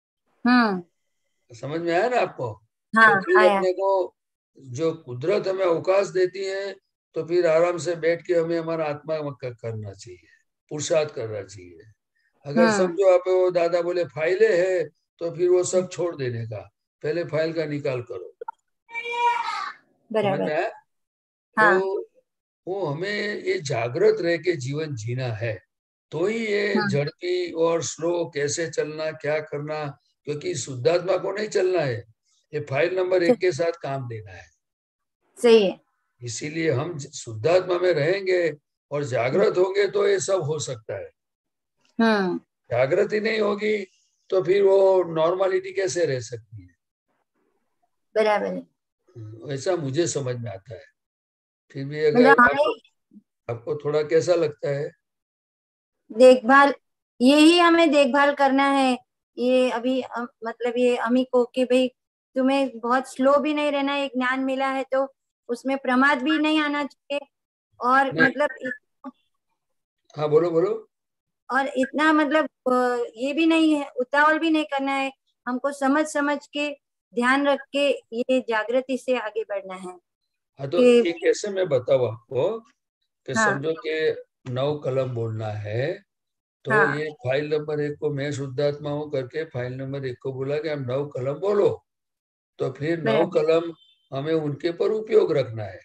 समझ में आया ना आपको? तो फिर अपने को जो कुदरत हमें अवकाश देती है, तो फिर आराम से बैठ के हमें हमारा आत्मा करना चाहिए। पुरुषार्थ करना चाहिए। अगर समझो आप वो दादा बोले फाइलें है तो फिर वो सब छोड़ देने का, पहले फाइल का निकाल करो। समझ में आया? तो वो हमें ये जागृत रह के जीवन जीना है, तो ही ये झड़पी और स्लो कैसे चलना, क्या करना, क्योंकि शुद्धात्मा को नहीं चलना है, ये फाइल नंबर 1 के साथ काम देना है। सही है। इसीलिए हम शुद्धात्मा में रहेंगे और जागृत होंगे तो ये सब हो सकता है। जागृति नहीं होगी तो फिर वो नॉर्मलिटी कैसे रह सकती है? बराबर है। ऐसा मुझे समझ में आता है। फिर भी अगर आपको थोड़ा कैसा लगता है? देखभाल, यही हमें देखभाल करना है। ये अभी मतलब ये अमी को कि भाई तुम्हें बहुत स्लो भी नहीं रहना है, एक ज्ञान मिला है तो उसमें प्रमाद भी नहीं आना चाहिए, और मतलब हाँ बोलो बोलो। और इतना मतलब ये भी नहीं है, उतावल भी नहीं करना है, हमको समझ समझ के ध्यान रख के ये जागृति से आगे बढ़ना है। हाँ तो ये कैसे मैं बताऊँ आपको कि समझो कि 9 कलम बोलना है तो ये फाइल नंबर 1 को मैं शुद्धात्मा हूँ करके फाइल नंबर 1 को बोला कि हम 9 कलम बोलो, तो फिर 9 कलम हमें उनके पर उपयोग रखना है।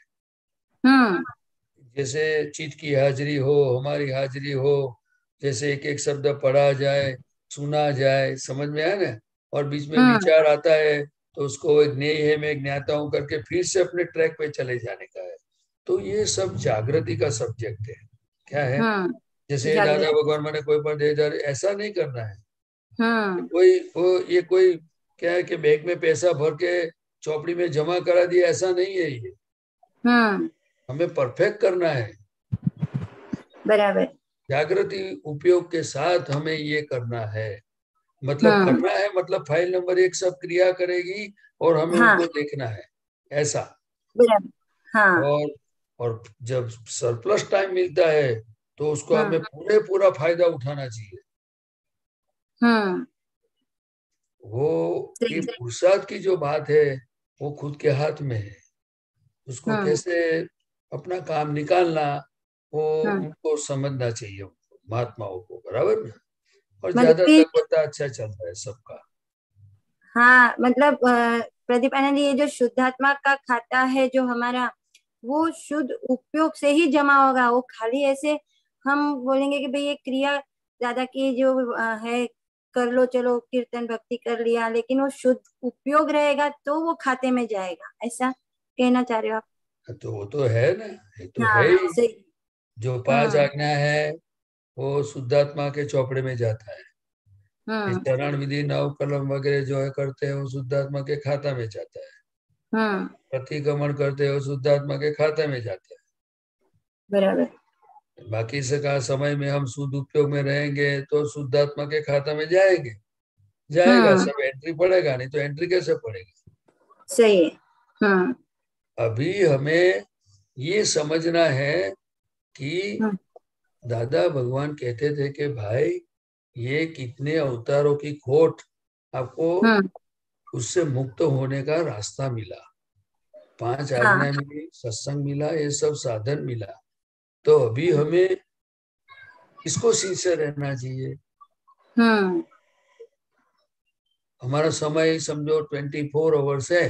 जैसे चित की हाजिरी हो, हमारी हाजिरी हो, जैसे एक एक शब्द पढ़ा जाए, सुना जाए, समझ में आया ना, और बीच में विचार आता है तो उसको ज्ञेय है मैं ज्ञाता हूँ करके फिर से अपने ट्रैक पे चले जाने का है। तो ये सब जागृति का सब्जेक्ट है। क्या है? जैसे दादा भगवान मैंने कोई पर दे जा, ऐसा नहीं करना है। कोई क्या है कि बैंक में पैसा भर के चौपड़ी में जमा करा दिया, ऐसा नहीं है। ये हमें परफेक्ट करना है। बराबर। जागृति उपयोग के साथ हमें ये करना है, मतलब करना है, मतलब फाइल नंबर 1 सब क्रिया करेगी और हमें उनको देखना है, ऐसा। बराबर। और जब सरप्लस टाइम मिलता है तो उसको हमें पूरा फायदा उठाना चाहिए। वो ये पुरुषार्थ की जो बात है वो खुद के हाथ में है, उसको कैसे अपना काम निकालना वो उनको समझना चाहिए, महात्माओं को। बराबर ना? और ज्यादा तक पता अच्छा चल रहा है सबका। हाँ मतलब प्रदीप आनंद, ये जो शुद्धात्मा का खाता है जो हमारा, वो शुद्ध उपयोग से ही जमा होगा। वो खाली ऐसे हम बोलेंगे कि भाई ये क्रिया दादा की जो है कर लो, चलो कीर्तन भक्ति कर लिया, लेकिन वो शुद्ध उपयोग रहेगा तो वो खाते में जाएगा, ऐसा कहना चाह रहे हो आप? तो वो तो है ना, ये तो है ही। जो 5 आज्ञा है वो शुद्धात्मा के चौपड़े में जाता है। चरण विधि 9 कलम वगैरह जो है करते हैं वो शुद्धात्मा के खाता में जाता है। प्रतिक्रमण करते हैं वो शुद्धात्मा के खाता में जाता है। बराबर। बाकी से का समय में हम शुद्ध उपयोग में रहेंगे तो शुद्धात्मा के खाता में जाएगा सब एंट्री पड़ेगा, नहीं तो एंट्री कैसे पड़ेगी? सही है। अभी हमें ये समझना है कि दादा भगवान कहते थे कि भाई ये कितने अवतारों की खोट आपको उससे मुक्त होने का रास्ता मिला, 5 आज्ञा मिली, सत्संग मिला, ये सब साधन मिला, तो अभी हमें इसको सिंसियर रहना चाहिए। हमारा समय समझो 24 आवर्स है।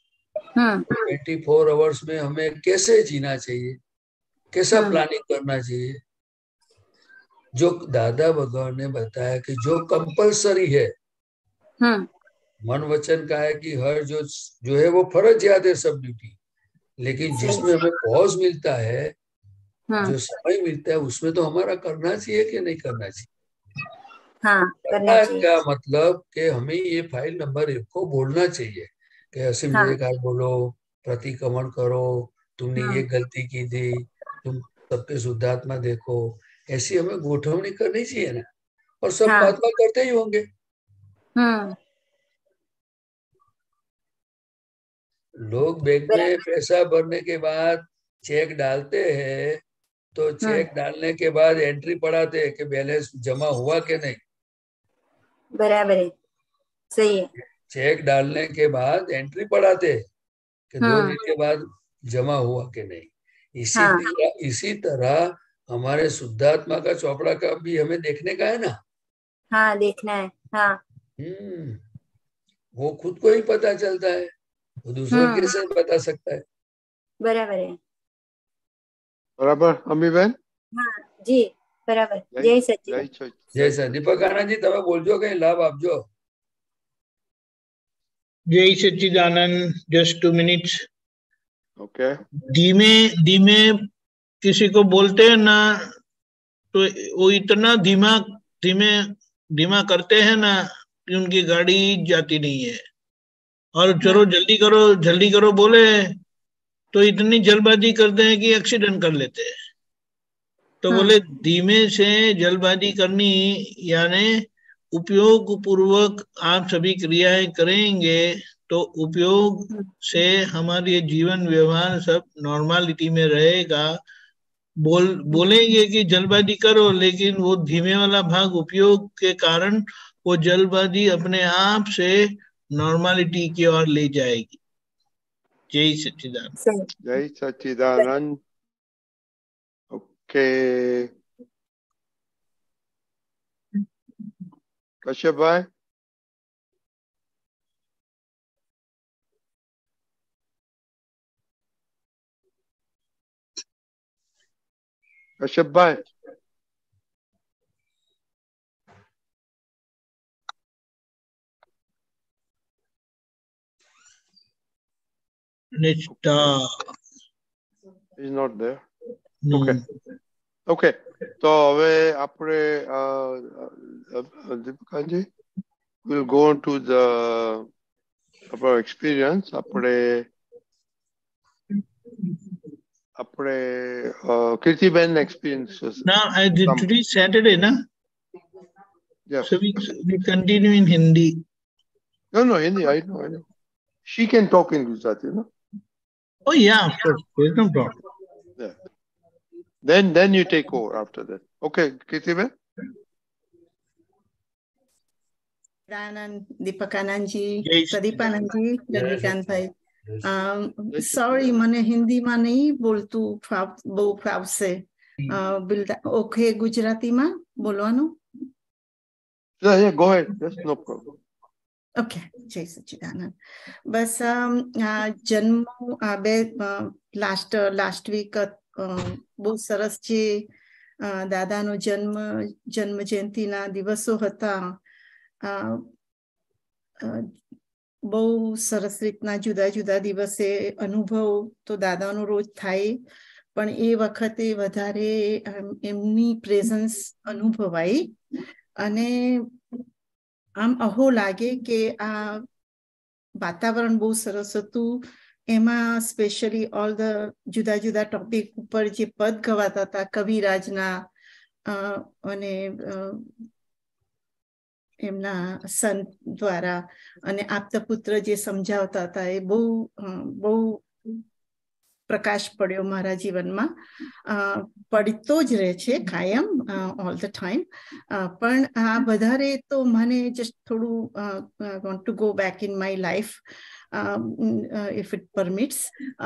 24 आवर्स में हमें कैसे जीना चाहिए, कैसा प्लानिंग करना चाहिए? जो दादा भगवान ने बताया कि जो कंपलसरी है, मन वचन का है कि हर जो है वो फर्जियात है सब ड्यूटी, लेकिन जिसमें हमें पॉज मिलता है, जो समय मिलता है, उसमें तो हमारा करना चाहिए कि नहीं करना चाहिए? करना चाहिए। क्या मतलब कि हमें ये फाइल नंबर 1 को बोलना चाहिए कि असीम विवेकानंद बोलो, प्रतिक्रमण करो, तुमने ये गलती की थी, तुम सबके शुद्धात्मा देखो, ऐसी हमें गोठवनी करनी चाहिए ना। और सब महात्मा करते ही होंगे। लोग बैंक में पैसा भरने के बाद चेक डालते हैं, तो चेक डालने के बाद एंट्री पढ़ाते हैं कि बैलेंस जमा हुआ कि नहीं। बराबर है, सही है। चेक डालने के बाद एंट्री पढ़ाते हैं कि 2 दिन के बाद जमा हुआ कि नहीं। इसी तरह हमारे शुद्धात्मा का चौपड़ा का भी हमें देखने का है ना। हाँ देखना है। हाँ वो खुद को ही पता चलता है, वो दूसरों कैसे बता सकता है। बराबर है। बराबर अम्मी बहन। हाँ जी बराबर। जय सच्चिदानंद। जय सर दीपक आनंद जी તમે બોલજો કઈ લાભ આપજો। जय सच्चिदानंद। Just 2 minutes. ओके। धीमे धीमे किसी को बोलते हैं ना तो वो इतना धीमा करते हैं ना कि उनकी गाड़ी जाती नहीं है। और चलो जल्दी करो बोले तो इतनी जल्दबाजी करते हैं कि एक्सीडेंट कर लेते हैं। तो बोले धीमे से जल्दबाजी करनी यानी उपयोग पूर्वक आप सभी क्रियाएं करेंगे तो उपयोग से हमारे जीवन व्यवहार सब नॉर्मलिटी में रहेगा। बोलेंगे कि जल्दबाजी करो, लेकिन वो धीमे वाला भाग उपयोग के कारण वो जल्दबाजी अपने आप से नॉर्मलिटी की ओर ले जाएगी। जय सच्चिदानंद। जय सच्चिदानंद। ओके कश्यप भाई। कश्यप भाई। He's not there. Okay. Okay. તો હવે આપણે દીપકાજી we'll go on to the our experience. આપણે Kirtiben experiences. Now today is Saturday na? Yes. So we continue in Hindi. No Hindi. I know. She can talk in Gujarati, no? Oh yeah, of course. There's no problem. Yeah. Then you take over after that. Okay, Kirtiben. दीपक आनंद जी, प्रदीप आनंद जी, रजनीकांत भाई। Sorry મને હિન્દીમાં નહીં બોલતું બહુ ફાવશે। Okay ગુજરાતીમાં બોલવાનું? Yeah, go ahead. Yes, no problem. Okay જય સચ્ચિદાનંદ। બસ જન્મ બે લાસ્ટ વીક બહુ સરસ છે। દાદાનો જન્મ જયંતિના દિવસો હતા। બહુ સરસ રીતના જુદા જુદા દિવસે અનુભવ તો દાદાનો રોજ થાય, પણ એ વખતે વધારે એમની પ્રેઝન્સ અનુભવાઈ અને આમ અહો લાગે કે આ વાતાવરણ બહુ સરસ હતું। એમાં સ્પેશિયલી ઓલ ધ જુદા જુદા ટોપિક ઉપર જે પદ ગવાતા હતા કવિરાજના અને એમના સન દ્વારા અને આપતપુત્ર જે સમજાવતા હતા એ બહુ પ્રકાશ પડ્યો મારા જીવનમાં। પડતો જ રહે છે કાયમ ઓલ ધ ટાઈમ, પણ આ વધારે તો મને જસ્ટ થોડું want to go back in my life if it permits.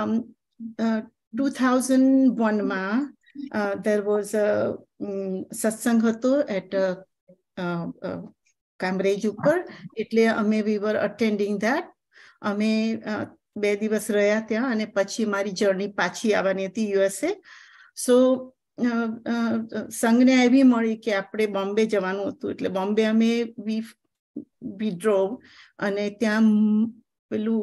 2001 there was a satsang હતો at કામરેજ ઉપર, એટલે અમે we were attending that. અમે 2 દિવસ રહ્યા ત્યાં અને પછી મારી જર્ની પાછી આવવાની હતી USA. સો સંઘને એવી મળી કે આપણે બોમ્બે જવાનું હતું, એટલે બોમ્બે અમે we drove અને ત્યાં પેલું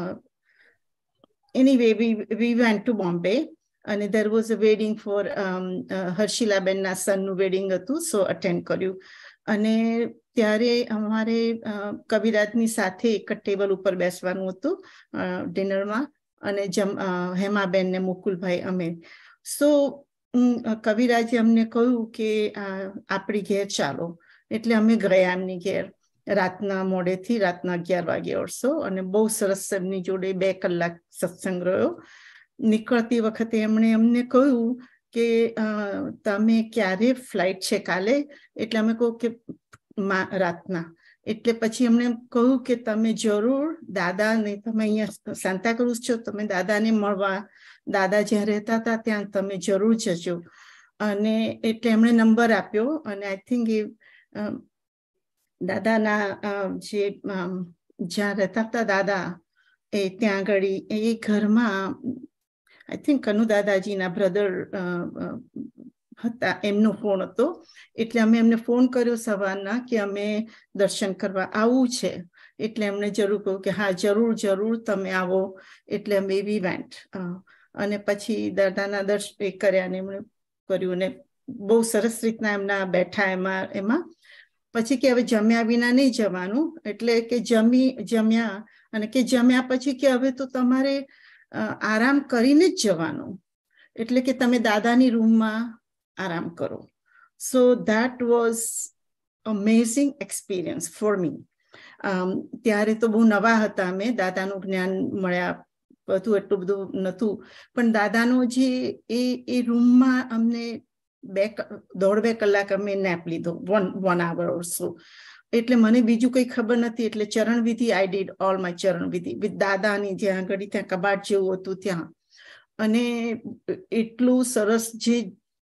anyway we went to Bombay and there was a wedding for હર્ષિલા બેનના સનનું વેડિંગ હતું, સો અટેન્ડ કર્યું। અને ત્યારે અમારે કવિરાજની સાથે એક ટેબલ ઉપર બેસવાનું હતું ડિનરમાં, અને હેમાબેન ને મુકુલભાઈ અમે। સો કવિરાજે અમને કહ્યું કે આપણી ઘેર ચાલો, એટલે અમે ગયા એમની ઘેર રાતના મોડેથી, રાતના 11 વાગે ઓરસો, અને બહુ સરસ એમની જોડે 2 કલાક સત્સંગ રહ્યો। નીકળતી વખતે એમણે અમને કહ્યું કે તમે ક્યારે ફ્લાઇટ છે કાલે? એટલે અમે કહું કે રાતના। એટલે પછી એમણે કહ્યું કે તમે જરૂર દાદાને, તમે અહીંયા સાંતાક્રુઝ છો, તમે દાદાને મળવા, દાદા જ્યાં રહેતા હતા ત્યાં તમે જરૂર જજો। અને એટલે એમણે નંબર આપ્યો અને આઈ થિંક એ દાદાના જે જ્યાં રહેતા હતા દાદા એ ત્યાં આગળ એ ઘરમાં આઈ થિંક કનુ દાદાજીના બ્રધર હતા, એમનો ફોન હતો. એટલે અમે એમને ફોન કર્યો સવારના કે અમે દર્શન કરવા આવવું છે. એટલે એમણે જરૂર કહ્યું કે હા જરૂર જરૂર તમે આવો. એટલે અમે વી વેન્ટ અને પછી દાદાના દર્શન કર્યા ને એમણે કર્યું ને બહુ સરસ રીતના એમના બેઠા એમાં પછી કે હવે જમ્યા વિના નહીં જવાનું. એટલે કે જમ્યા અને કે જમ્યા પછી કે હવે તો તમારે આરામ કરીને જ જવાનું. એટલે કે તમે દાદાની રૂમમાં આરામ કરો. So that was amazing experience for me. ત્યારે તો બહુ નવા હતા અમે, દાદાનું જ્ઞાન મળ્યા બધું એટલું બધું નહોતું. પણ દાદાનો જે એ રૂમમાં અમને 1.5 કલાક અમે નેપ લીધો, 1 hour or so. એટલે મને બીજું કંઈ ખબર નથી. એટલે ચરણ વિધિ આઈ ડીડ ઓલ માય ચરણ વિધિ વિથ દાદાની જ્યાં આગળ ત્યાં કબાટ જેવું હતું ત્યાં. અને એટલું સરસ જે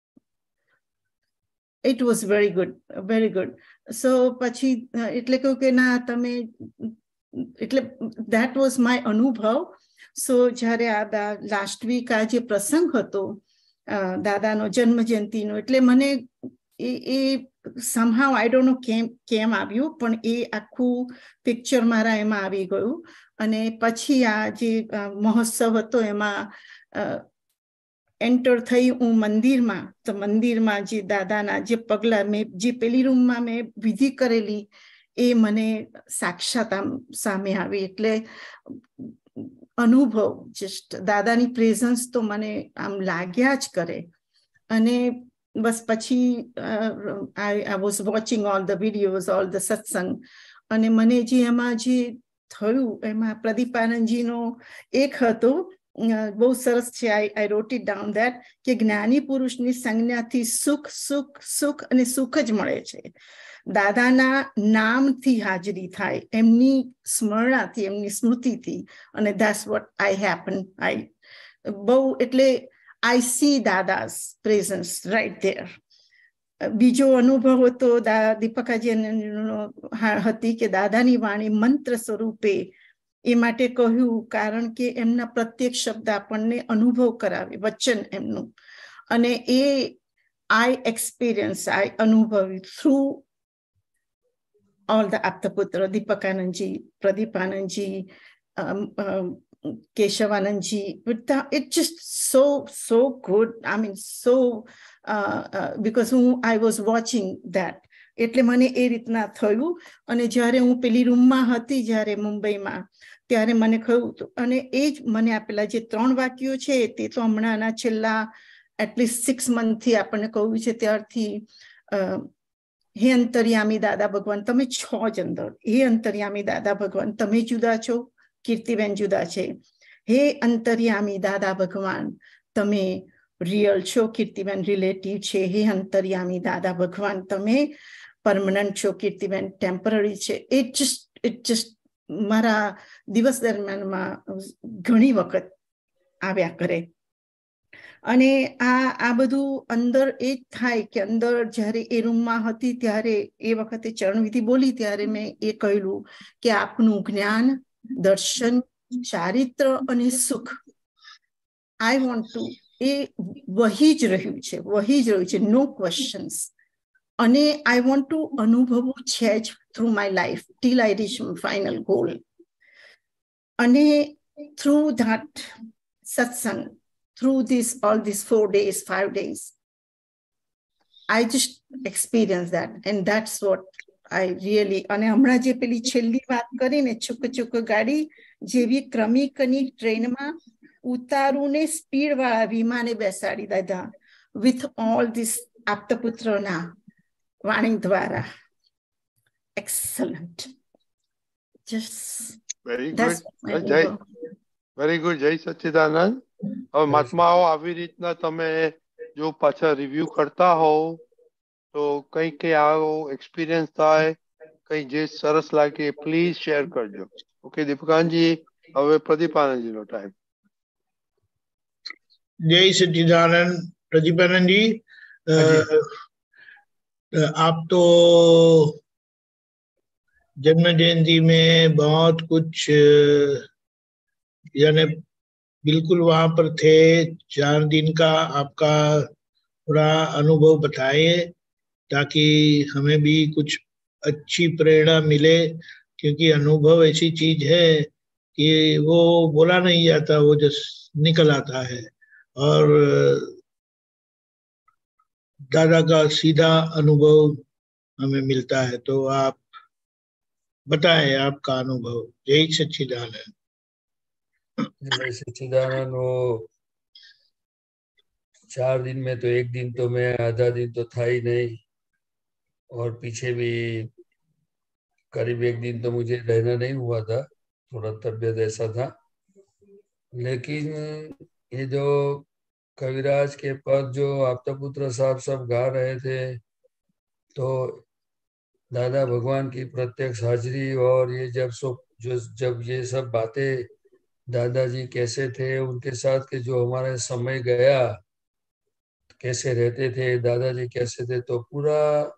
it was very good, very good. So પછી એટલે કહ્યું કે ના તમે એટલે દેટ વોઝ માય અનુભવ. સો જ્યારે આ લાસ્ટ વીક આ જે પ્રસંગ હતો દાદાનો જન્મ જયંતિનો, એટલે મને એ somehow I don't know કેમ આવ્યું પણ એ આખું પિક્ચર મારા એમાં આવી ગયું. અને પછી આ જે મહોત્સવ હતો એમાં એન્ટર થઈ હું મંદિરમાં. તો મંદિરમાં જે દાદાના જે પગલા મેં જે પેલી રૂમમાં મેં વિધિ કરેલી એ મને સાક્ષાત આમ સામે આવી. એટલે અનુભવ જસ્ટ દાદાની પ્રેઝન્સ તો મને આમ લાગ્યા જ કરે. અને બસ પછી I was watching all the videos, all the satsang. અને મને જે એમાં જે થયું એમાં પ્રદીપાનંદજીનો એક હતો બહુ સરસ છે. I wrote it down that કે જ્ઞાની પુરુષની સંજ્ઞાથી સુખ સુખ સુખ અને સુખ જ મળે છે. દાદાના નામથી હાજરી થાય, એમની સ્મરણાથી, એમની સ્મૃતિથી. અને that's what I happen. બહુ એટલે I see Dada's presence right there. બીજો અનુભવ હતો દીપકાજીનો હતી કે દાદાની વાણી મંત્ર સ્વરૂપે એ માટે કહ્યું કારણ કે એમના પ્રત્યેક શબ્દ આપણને અનુભવ કરાવે, વચન એમનું. અને એ I અનુભવ્યું through all the Aptaputra, Deepakanandji, Pradeepanandji, Keshavanandji. It's just so good. I mean, so because I was watching that. એટલે મને એ રીતના થયું. અને જ્યારે હું પેલી રૂમમાં હતી જ્યારે મુંબઈમાં ત્યારે મને કહ્યું. અને એ જ મને આપેલા જે 3 વાક્યો છે તે તો હમણાંના છેલ્લા એટલીસ્ટ 6 મંથથી આપણને કહ્યું છે ત્યારથી. હે અંતર્યામી દાદા ભગવાન તમે છો જ અંદર. હે અંતર્યામી દાદા ભગવાન તમે જુદા છો, કીર્તિબેન જુદા છે. હે અંતર્યામી દાદા ભગવાન તમે રિયલ છો, કીર્તિબેન રિલેટિવ છે. હે અંતર્યામી દાદા ભગવાન તમે પરમનન્ટ છો, કીર્તિબેન ટેમ્પરરી છે. ઇટ જસ્ટ મારા દિવસ દરમિયાનમાં ઘણી વખત આવ્યા કરે. અને આ બધું અંદર એ જ થાય કે અંદર જ્યારે એ રૂમમાં હતી ત્યારે એ વખતે ચરણવિધિ બોલી ત્યારે મેં એ કહેલું કે આપનું જ્ઞાન, દર્શન, ચારિત્ર અને સુખ આઈ વોન્ટ ટુ એ વહી જ રહ્યું છે, નો ક્વેશ્ચન્સ. અને આઈ વોન્ટ ટુ અનુભવવું છે જ through my life till I reach final goal. અને through that satsang, through all these 4 days, 5 days, I just experienced that. And that's what I really, અને હમણાં જે પેલી છેલ્લી વાત કરી ને છુક ગાડી જેવી ક્રમિકની ટ્રેનમાં ઉતારુને સ્પીડ વાળા વિમાને બેસાડી દીધા with all this આપતપુત્રના વાણી દ્વારા. Excellent. Just very good. જય સચ્ચિદાનંદ. હવે મહાત્માઓ આવી રીતના તમે જો પાછા રિવ્યુ કરતા હોવ તો કઈ આવો એક્સપિરિયન્સ થાય, કઈ જે સરસ લાગે પ્લીઝ શેર કરજો. ઓકે દીપકાનજી, હવે પ્રદીપાનંદજીનો ટાઈમ. જય સચ્ચિદાનંદ. પ્રદીપાનંદજી, आप तो जन्म जयंती में बहुत कुछ यानी बिल्कुल वहां पर थे, 4 दिन का आपका पूरा अनुभव बताइए ताकि हमें भी कुछ अच्छी प्रेरणा मिले, क्योंकि अनुभव ऐसी चीज है कि वो बोला नहीं जाता, वो जस्ट निकल आता है और दादा का सीधा अनुभव हमें मिलता है। तो आप बताएं आपका अनुभव। जय सच्चिदानंद। जय सच्चिदानंद। वो 4 दिन में तो एक दिन तो मैं आधा दिन तो था ही नहीं, और पीछे भी करीब एक दिन तो मुझे रहना नहीं हुआ था, थोड़ा तबीयत ऐसा था। लेकिन ये जो कविराज के पद जो आपता पुत्र साहब सब गा रहे थे, तो दादा भगवान की प्रत्यक्ष हाजिरी और ये जब ये सब बातें दादाजी कैसे थे, उनके साथ के जो हमारे समय गया, कैसे रहते थे दादाजी, कैसे थे, तो पूरा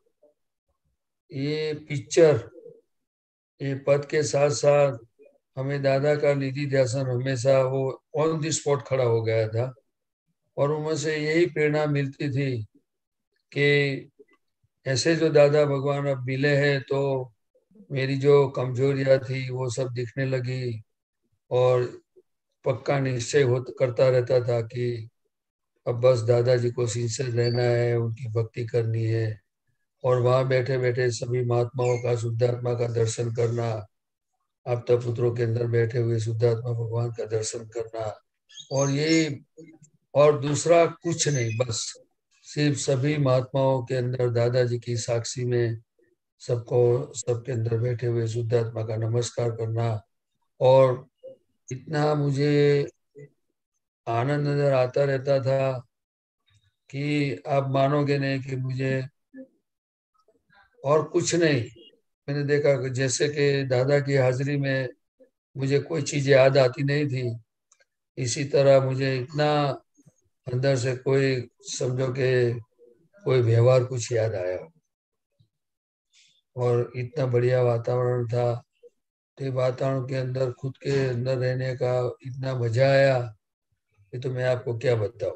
ये पिक्चर, ये पद के साथ साथ हमें दादा का निधि ध्यान हमेशा वो ऑन द स्पॉट खड़ा हो गया था। और उनमें से यही प्रेरणा मिलती थी कि ऐसे जो दादा भगवान अब मिले हैं, तो मेरी जो कमजोरियां थी वो सब दिखने लगी, और पक्का निश्चय करता रहता था कि अब बस दादाजी को सिंसियर रहना है, उनकी भक्ति करनी है, और वहां बैठे बैठे सभी महात्माओं का, शुद्धात्मा का दर्शन करना, आपता पुत्रों के अंदर बैठे हुए शुद्धात्मा भगवान का दर्शन करना, और ये और दूसरा कुछ नहीं, बस सिर्फ सभी महात्माओं के अंदर दादाजी की साक्षी में सबके अंदर बैठे हुए शुद्धात्मा का नमस्कार करना। और इतना मुझे आनंद नजर आता रहता था कि आप मानोगे नहीं कि मुझे और कुछ नहीं, मैंने देखा कि जैसे कि दादा की हाजिरी में मुझे कोई चीज याद आती नहीं थी, इसी तरह मुझे इतना अंदर से कोई, समझो कि कोई व्यवहार कुछ याद आया, और इतना बढ़िया वातावरण था। तो वातावरण के अंदर खुद के अंदर रहने का इतना मजा आया कि तो मैं आपको क्या बताऊं।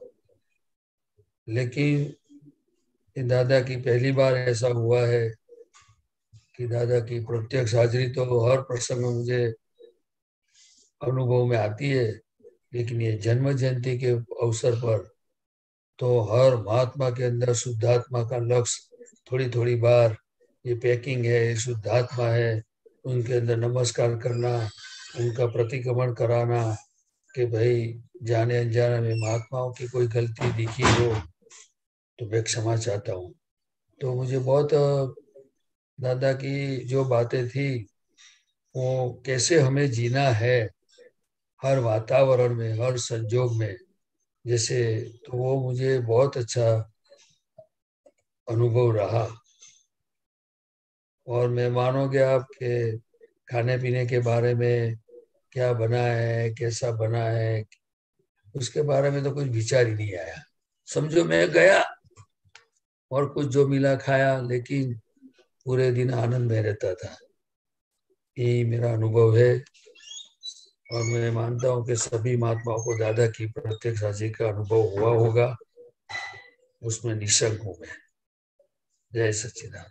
लेकिन दादा की पहली बार ऐसा हुआ है कि दादा की प्रत्यक्ष हाजिरी तो हर प्रसंग में मुझे अनुभव में आती है, लेकिन ये जन्म जयंती के अवसर पर तो हर महात्मा के अंदर शुद्धात्मा का लक्ष्य थोड़ी थोड़ी बार ये पैकिंग है, ये शुद्धात्मा है, उनके अंदर नमस्कार करना, उनका प्रतिक्रमण कराना कि भाई जाने अनजाने में महात्माओं की कोई गलती दिखी हो तो मैं क्षमा चाहता हूँ। तो मुझे बहुत दादा की जो बातें थी वो कैसे हमें जीना है हर वातावरण में, हर संजोग में, जैसे, तो वो मुझे बहुत अच्छा अनुभव रहा। और मैं मानोगे आपके खाने पीने के बारे में, क्या बना है, कैसा बना है, उसके बारे में तो कुछ विचार ही नहीं आया। समझो मैं गया और कुछ जो मिला खाया, लेकिन पूरे दिन आनंद में रहता था। यही मेरा अनुभव है, और मैं मानता हूँ कि सभी महात्माओं को दादा की प्रत्यक्ष हाजिरी का अनुभव हुआ होगा, उसमें निशंक हूँ मैं। जय सच्चिदानंद।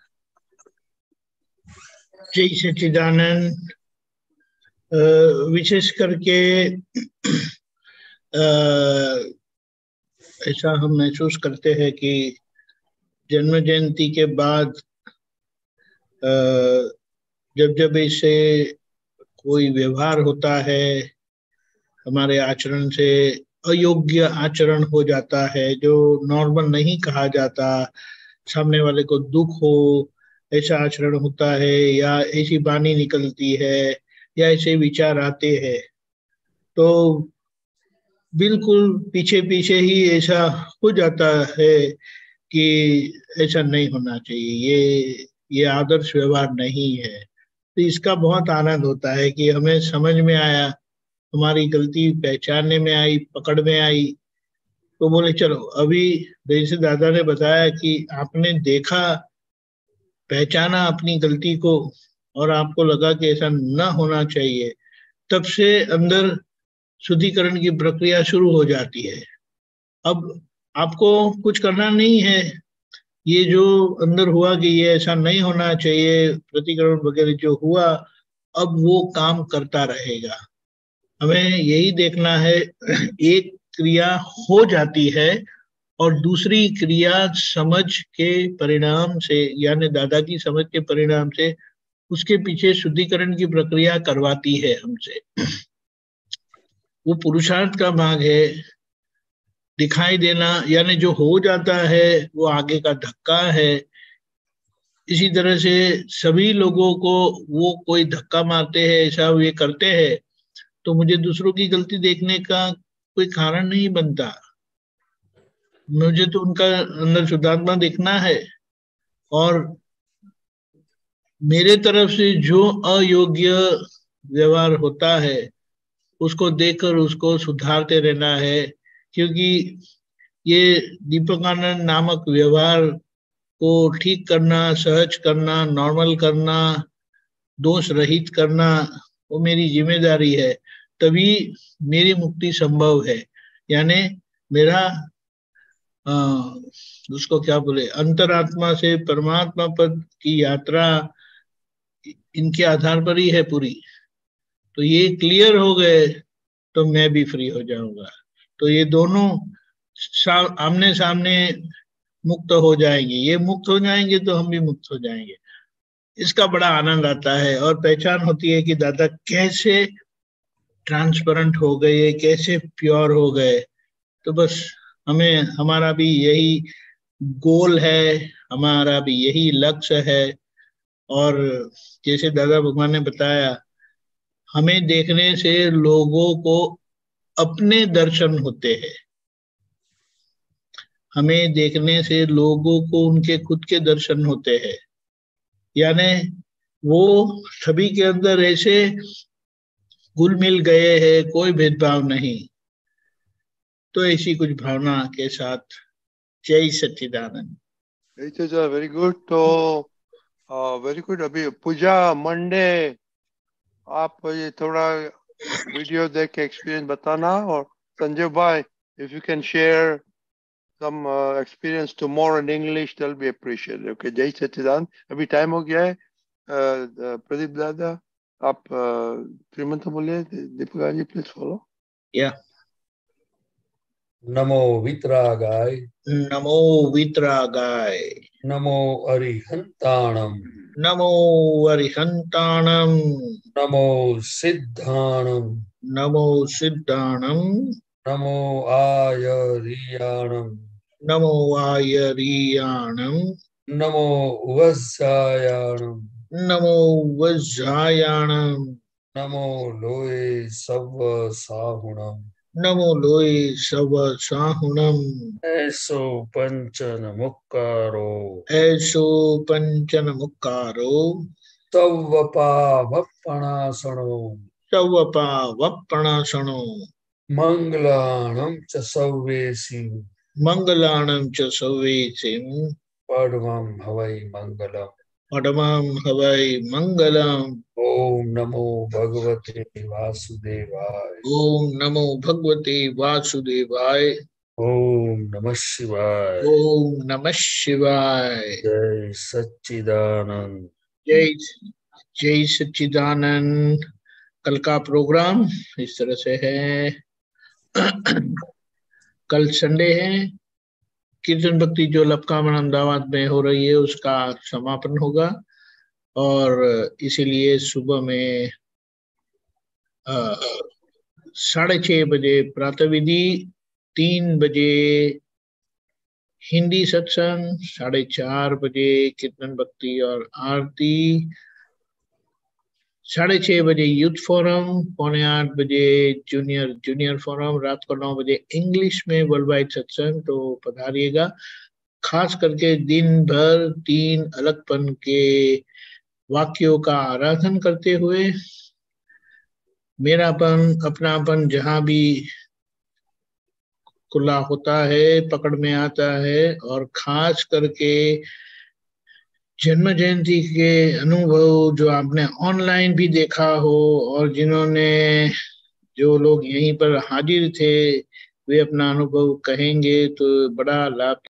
जय सच्चिदानंद। विशेष करके ऐसा हम महसूस करते हैं कि जन्म जयंती के बाद जब जब ऐसे कोई व्यवहार होता है, हमारे आचरण से अयोग्य आचरण हो जाता है, जो नॉर्मल नहीं कहा जाता, सामने वाले को दुख हो ऐसा आचरण होता है, या ऐसी वाणी निकलती है, या ऐसे विचार आते हैं, तो बिल्कुल पीछे पीछे ही ऐसा हो जाता है कि ऐसा नहीं होना चाहिए, ये आदर्श व्यवहार नहीं है। तो इसका बहुत आनंद होता है कि हमें समझ में आया, हमारी गलती पहचानने में आई, पकड़ में आई, तो बोले चलो अभी जैसे दादा ने बताया कि आपने देखा, पहचाना अपनी गलती को और आपको लगा कि ऐसा न होना चाहिए, तब से अंदर शुद्धिकरण की प्रक्रिया शुरू हो जाती है। अब आपको कुछ करना नहीं है, ये जो अंदर हुआ कि ये ऐसा नहीं होना चाहिए, प्रतिकरण वगैरह जो हुआ, अब वो काम करता रहेगा। हमें यही देखना है, एक क्रिया हो जाती है और दूसरी क्रिया समझ के परिणाम से, यानी दादा की समझ के परिणाम से उसके पीछे शुद्धिकरण की प्रक्रिया करवाती है हमसे। वो पुरुषार्थ का भाग है। दिखाई देना यानी जो हो जाता है वो आगे का धक्का है। इसी तरह से सभी लोगों को वो कोई धक्का मारते हैं, ऐसा ये करते हैं, तो मुझे दूसरों की गलती देखने का कोई कारण नहीं बनता। मुझे तो उनका अंदर शुद्धात्मा देखना है और मेरे तरफ से जो अयोग्य व्यवहार होता है उसको देखकर उसको सुधारते रहना है, क्योंकि ये दीपकानंद नामक व्यवहार को ठीक करना, सहज करना, नॉर्मल करना, दोष रहित करना, वो मेरी जिम्मेदारी है। तभी मेरी मुक्ति संभव है। यानी मेरा उसको क्या बोले, अंतरात्मा से परमात्मा पद की यात्रा इनके आधार पर ही है पूरी। तो ये क्लियर हो गए तो मैं भी फ्री हो जाऊंगा। तो ये दोनों आमने सामने मुक्त हो जाएंगे। ये मुक्त हो जाएंगे तो हम भी मुक्त हो जाएंगे। इसका बड़ा आनंद आता है और पहचान होती है कि दादा कैसे ट्रांसपेरेंट हो गए, कैसे प्योर हो गए। तो बस हमें, हमारा भी यही गोल है, हमारा भी यही लक्ष्य है। और जैसे दादा भगवान ने बताया, हमें देखने से लोगों को अपने दर्शन होते हैं। हमें देखने से लोगों को उनके खुद के दर्शन होते हैं। यानी वो सभी के अंदर ऐसे घुल मिल गए हैं, कोई भेदभाव नहीं। तो ऐसी कुछ भावना के साथ जय सच्चिदानंद। Very good. तो वेरी गुड। अभी पूजा मंडे आप ये थोड़ा वीडियो देख के एक्सपीरियंस बताना। और संजय भाई, if you can share some experience tomorrow in English, that'll be appreciated. Okay, जय सच्चिदानंद। अभी टाइम हो गया है। प्रदीप दादा, आप 3 मंत्र बोलिए। Deepika ji please follow. या नमो वितरागाय, नमो वितरागाय, नमो अरिहंताणम, नमो अरिहंताणम, नमो सिद्धाणम, नमो सिद्धाणम, नमो आयरियाणम, नमो आयरियाणम, नमो वज्रायाणम, नमो वज्रायाणम, नमो लोए सव साहुणम, नमो लोए सव साहुणम, ऐसो पंचन मुक्कारो, ऐसो पंचन मुक्कारो, तवपावपणासनो, तवपावपणासनो, मंगलाणं च सव्वेसि, मंगलाणं च सव्वेसिं, परमं हवै मंगलम्, परमं हवै मंगलम्। ओम नमो भगवते वासुदेवाय, ओम नमो भगवते वासुदेवाय, ओम नमः शिवाय, ओम नमः शिवाय। जय सच्चिदानंद। जय जय सच्चिदानंद। कल का प्रोग्राम इस तरह से है। कल संडे है। कीर्तन भक्ति जो लपकामन अहमदाबाद में हो रही है उसका समापन होगा और इसीलिए सुबह में 6:30 बजे प्रातः विधि, 3 बजे हिंदी सत्संग, 4:30 बजे कीर्तन भक्ति और आरती, 6:30 बजे यूथ फोरम, 7:45 बजे जूनियर फोरम, रात को 9 बजे इंग्लिश में वर्ल्ड वाइड सत्संग। तो पधारिएगा। खास करके दिन भर 3 अलगपन के वाक्यों का आराधन करते हुए मेरापन, अपनापन जहां भी खुला होता है, पकड़ में आता है। और खास करके जन्म जयंती के अनुभव जो आपने ऑनलाइन भी देखा हो, और जिन्होंने जो लोग यहीं पर हाजिर थे वे अपना अनुभव कहेंगे तो बड़ा लाभ